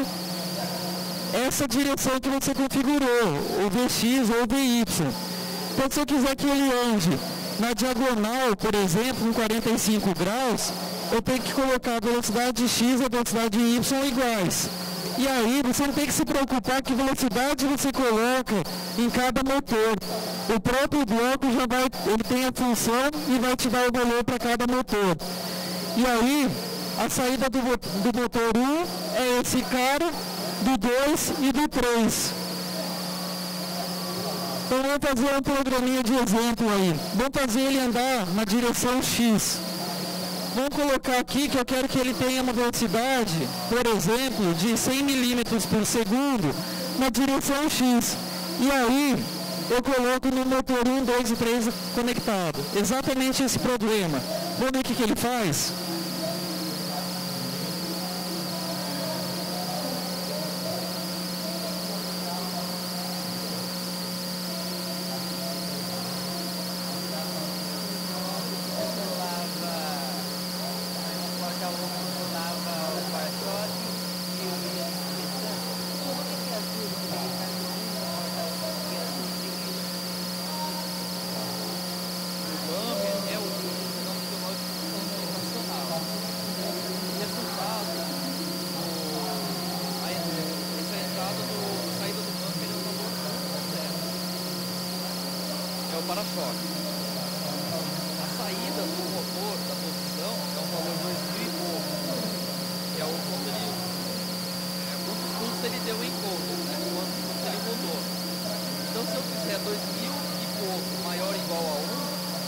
B: essa direção que você configurou, o V X ou o V Y. Então, se eu quiser que ele ande na diagonal, por exemplo, em quarenta e cinco graus, eu tenho que colocar a velocidade X e a velocidade Y iguais. E aí você não tem que se preocupar que velocidade você coloca em cada motor. O próprio bloco já vai, ele tem a função e vai te dar o valor para cada motor. E aí, a saída do, do motor um é esse cara, do dois e do três. Então vamos fazer um programinha de exemplo aí. Vamos fazer ele andar na direção X. Vamos colocar aqui que eu quero que ele tenha uma velocidade, por exemplo, de cem milímetros por segundo na direção X. E aí eu coloco no motor um, dois e três conectado. Exatamente esse problema. Vamos ver o que, que ele faz?
D: É o nome do modo de função internacional. para-choque. A saída do motor da posição é um valor dois mil e pouco, que é o quanto ele, é, quantos custos ele deu em conta, né? Quantos custos ele rodou. Então, se eu fizer dois mil e pouco maior ou igual a um,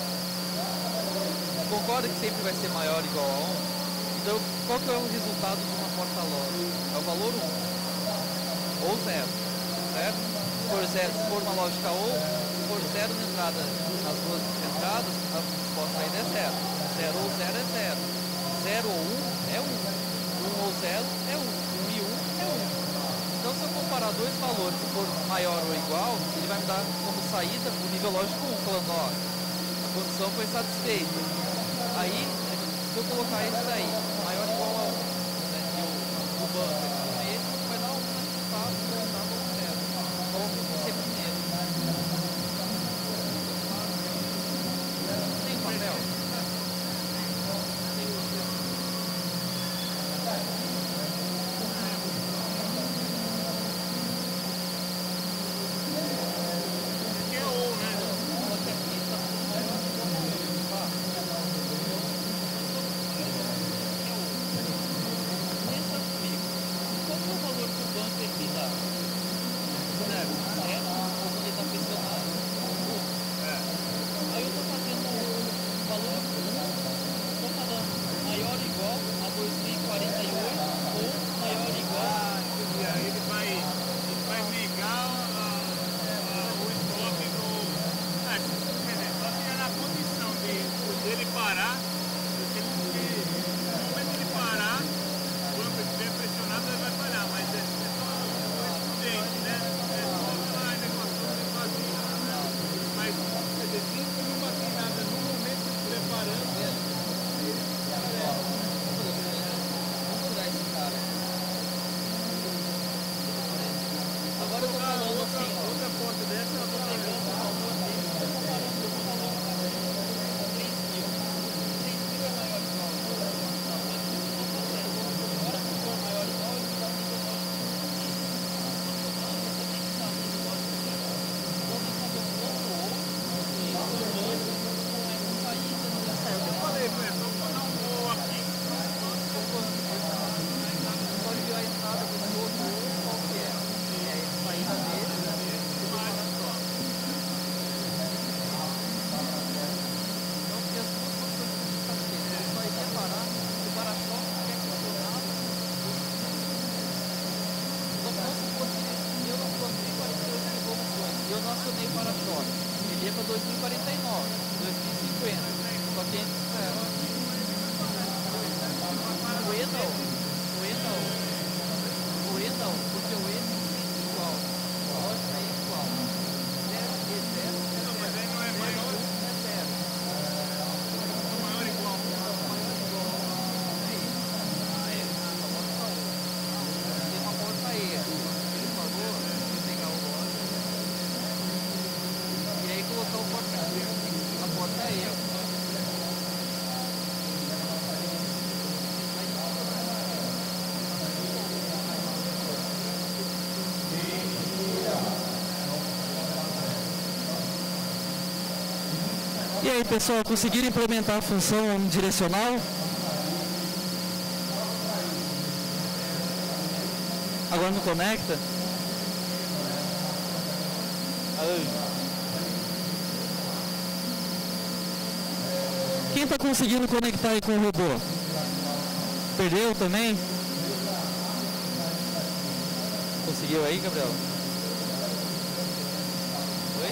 D: concorda que sempre vai ser maior ou igual a um? Então, qual que é o resultado de uma porta-loja? É o valor um ou zero, certo? Se for zero, se for uma lógica ou, se for zero na entrada, nas duas entradas, a resposta ainda é zero. Zero ou zero é zero. Zero ou um é um. Um ou zero é um. Um e um é um. Então, se eu comparar dois valores, se for maior ou igual, ele vai me dar como saída o nível lógico um, falando, ó, a condição foi satisfeita. Aí, se eu colocar esse daí, maior ou igual a um, né, e o, o banco com esse, vai dar um resultado, um resultado ou zero. Então, eu vou ser primeiro. Tem papel? dois mil e quarenta e nove, dois mil e cinquenta. Só que antes era. O E não. O E não. O E não, porque o E é igual. A lógica é igual. zero e zero é zero. Mas aí não é maior. É zero. É maior igual. Maior igual. É isso. Ah, é. A lógica um. Tem uma porta E. Ele falou, vou pegar o lógico. E aí colocar o porta a porta aí, ó.
B: E aí, pessoal, conseguiram implementar a função unidirecional? Agora não conecta? Quem está conseguindo conectar aí com o robô? Perdeu também?
D: Conseguiu aí, Gabriel? Oi?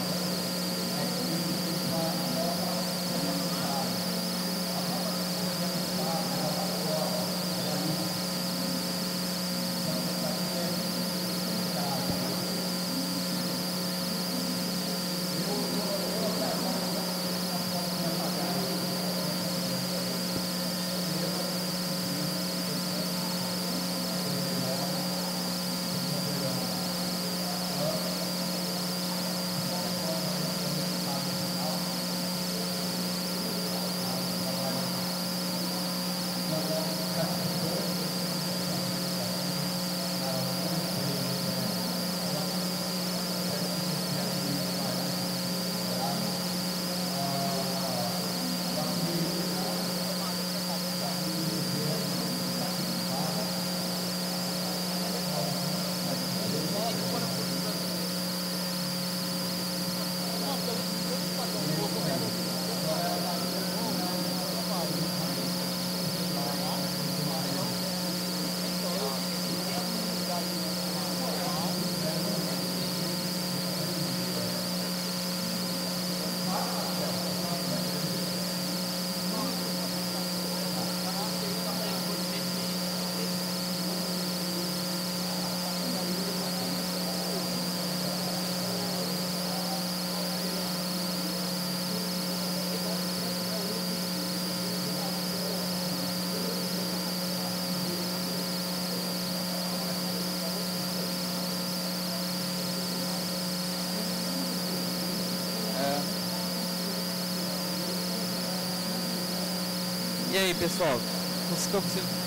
D: E aí, pessoal? Vocês estão conseguindo?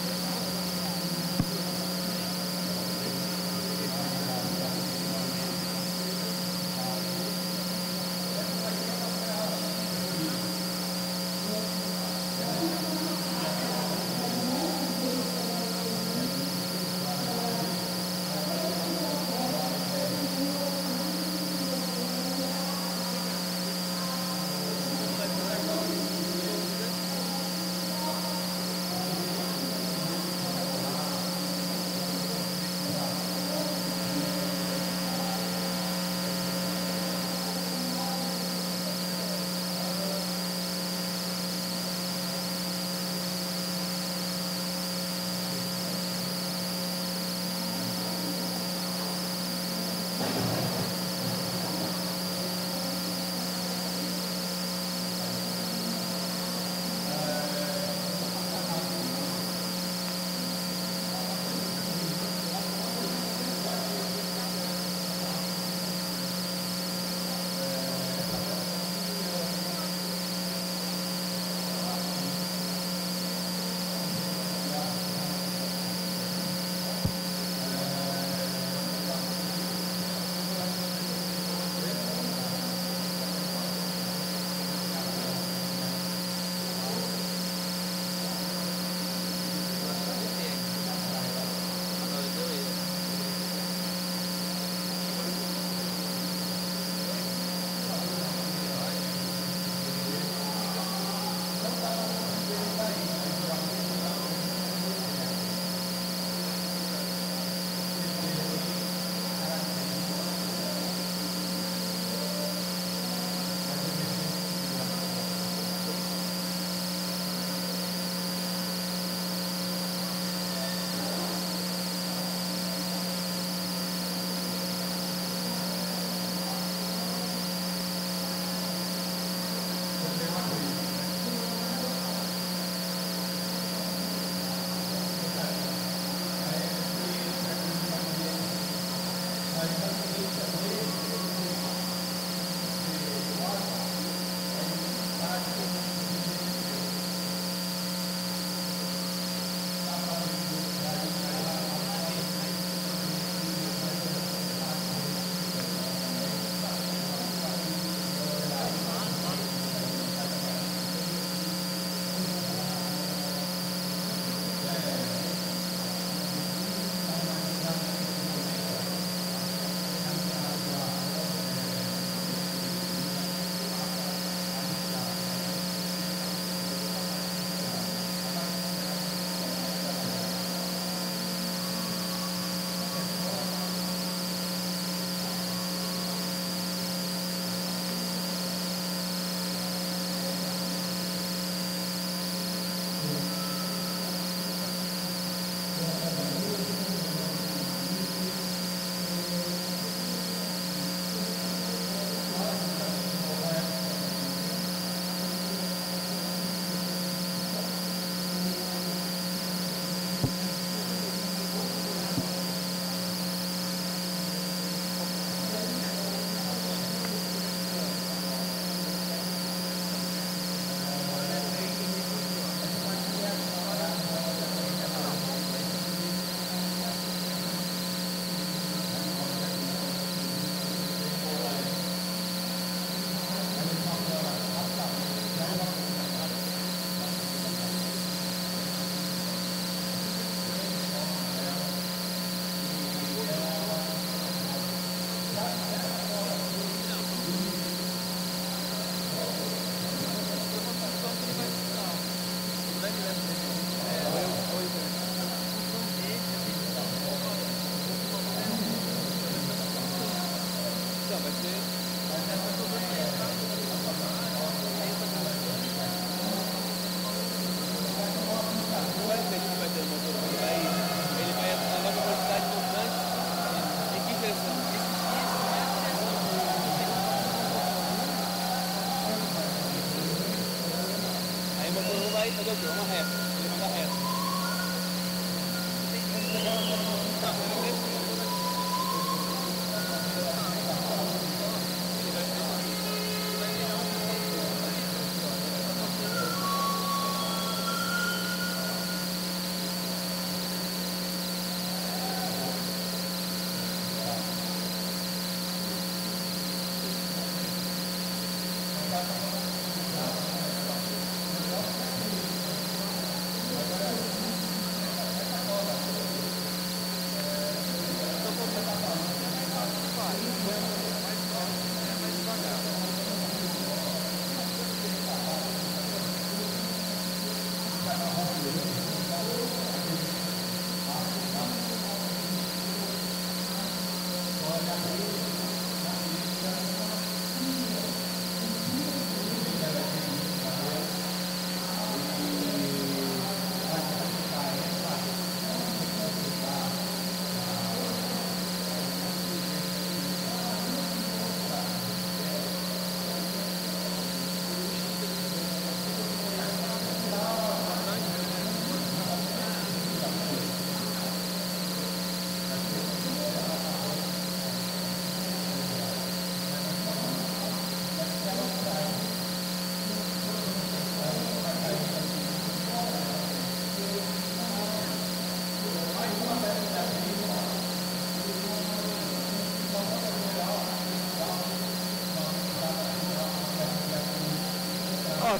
E: vai fazer o quê? Uma reta. Ele manda reta.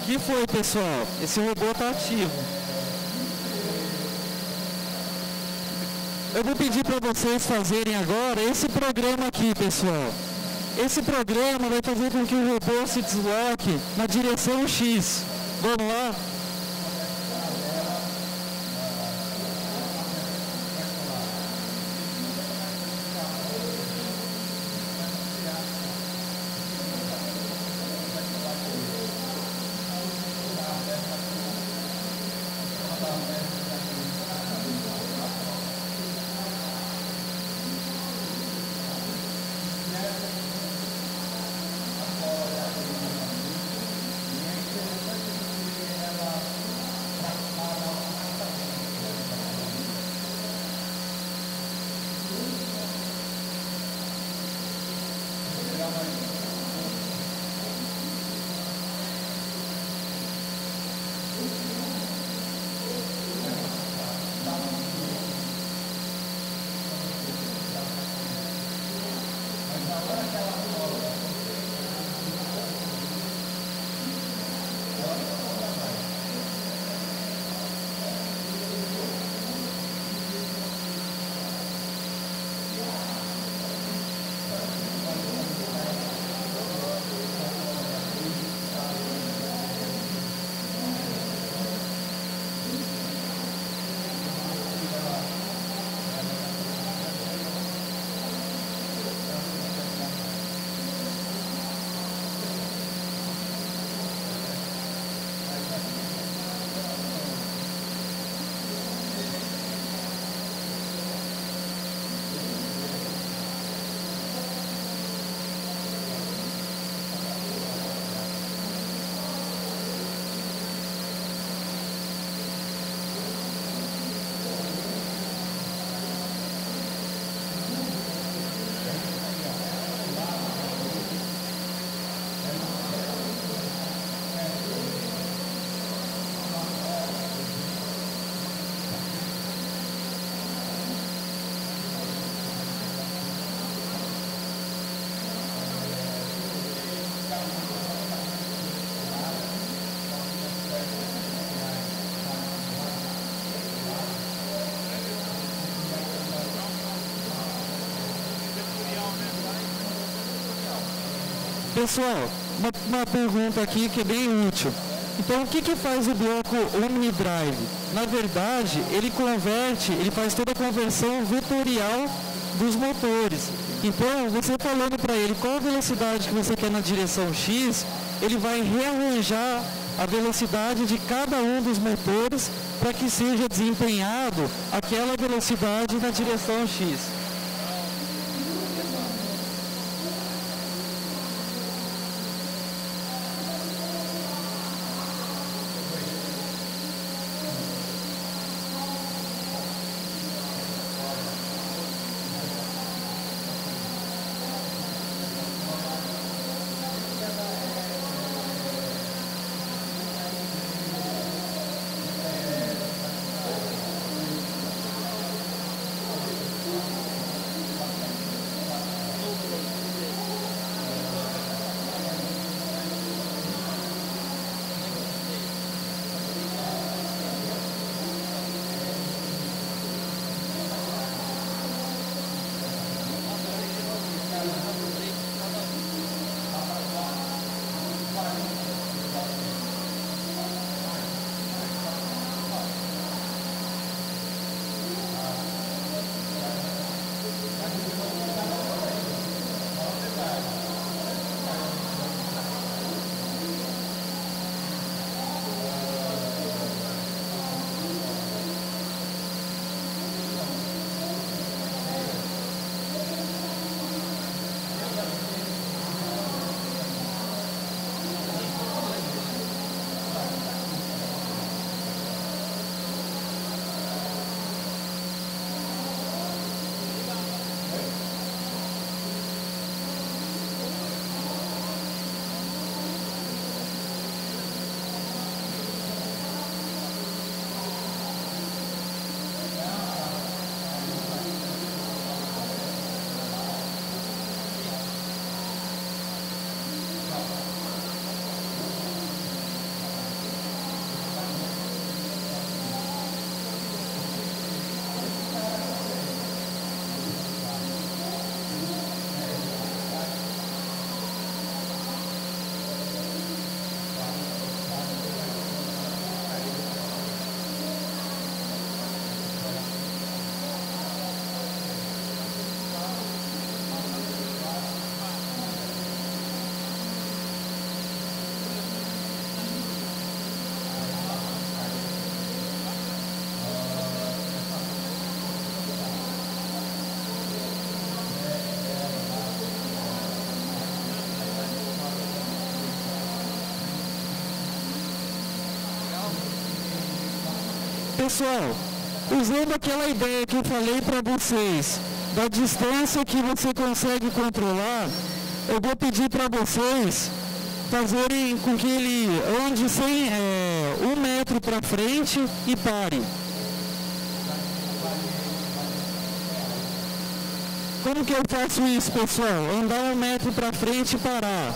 B: que foi, pessoal? Esse robô está ativo. Eu vou pedir para vocês fazerem agora esse programa aqui, pessoal. Esse programa vai fazer com que o robô se desloque na direção X. Vamos lá? Pessoal, uma, uma pergunta aqui que é bem útil. Então, o que, que faz o bloco OmniDrive? Na verdade, ele converte, ele faz toda a conversão vetorial dos motores. Então, você falando para ele qual a velocidade que você quer na direção X, ele vai rearranjar a velocidade de cada um dos motores para que seja desempenhado aquela velocidade na direção X. Pessoal, usando aquela ideia que eu falei para vocês, da distância que você consegue controlar, eu vou pedir para vocês fazerem com que ele ande sem, é, um metro para frente e pare. Como que eu faço isso, pessoal? Andar um metro para frente e parar.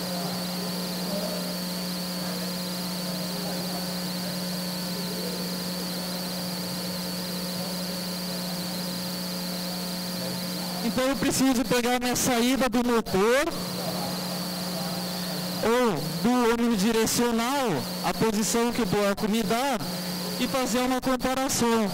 B: Então eu preciso pegar minha saída do motor ou do omnidirecional, a posição que o bloco me dá, e fazer uma comparação.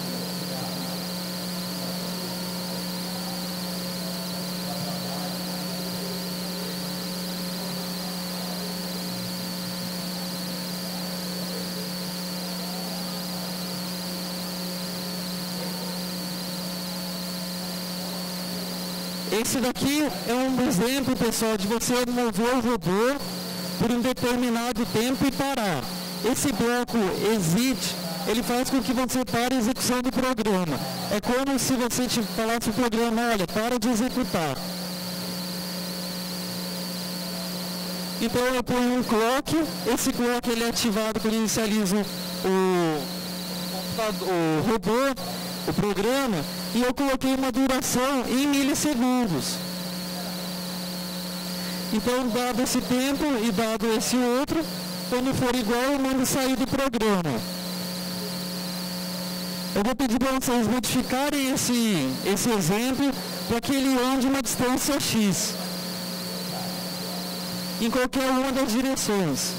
B: Esse daqui é um exemplo, pessoal, de você mover o robô por um determinado tempo e parar. Esse bloco exit, ele faz com que você pare a execução do programa. É como se você te falasse o programa, olha, para de executar. Então eu ponho um clock, esse clock ele é ativado quando inicializo o, o robô, o programa, e eu coloquei uma duração em milissegundos. Então, dado esse tempo e dado esse outro, quando for igual, eu mando sair do programa. Eu vou pedir para vocês modificarem esse, esse exemplo para que ele ande uma distância X, em qualquer uma das direções.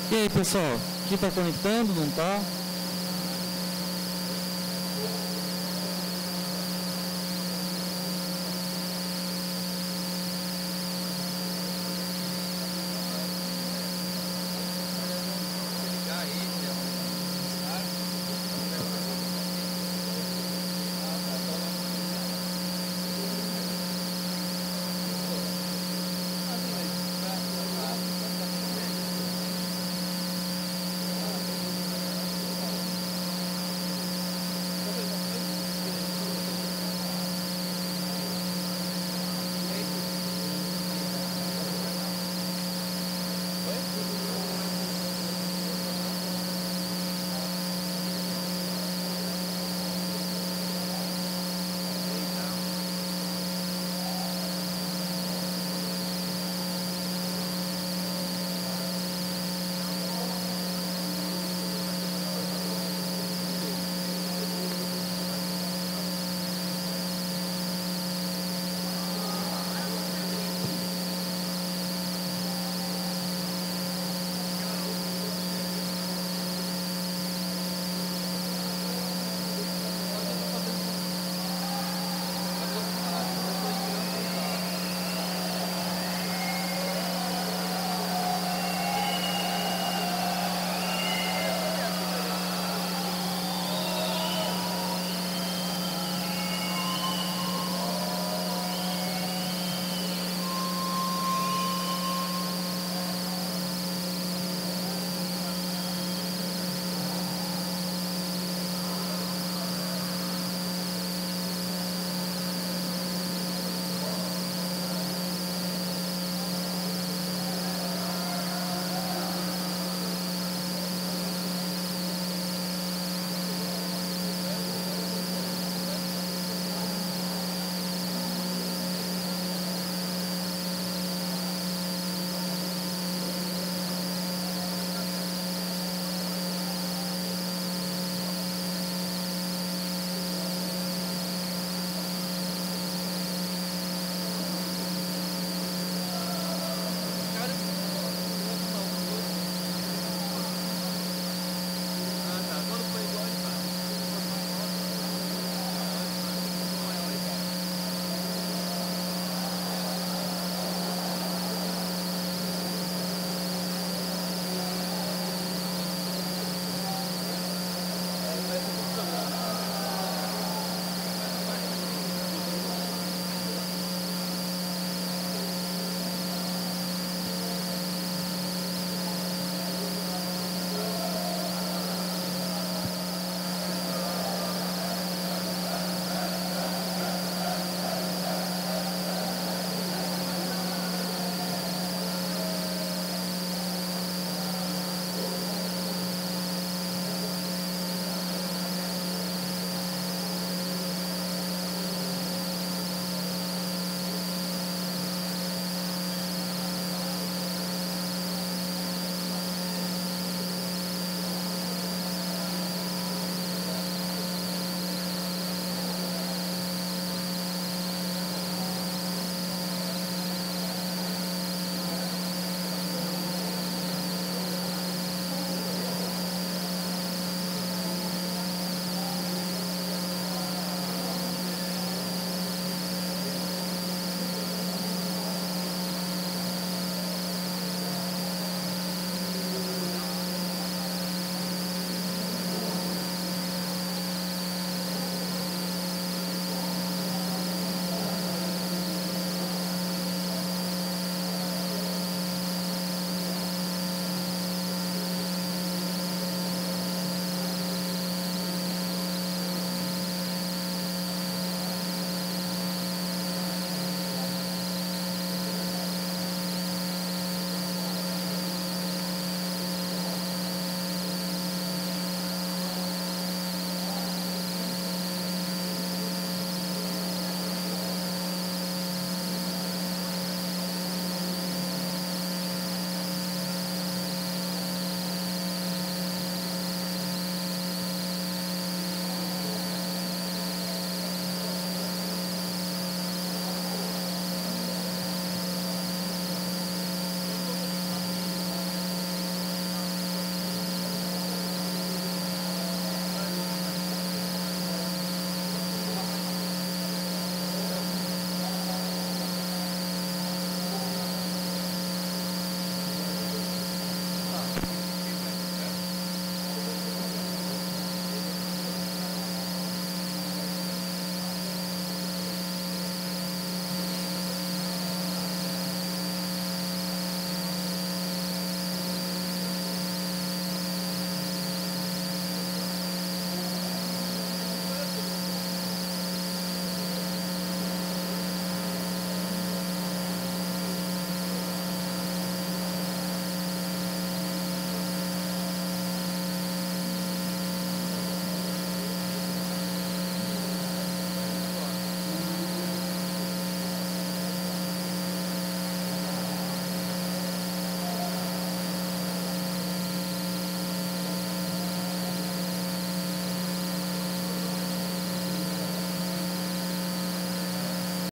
B: E aí, pessoal, aqui está conectando, não está?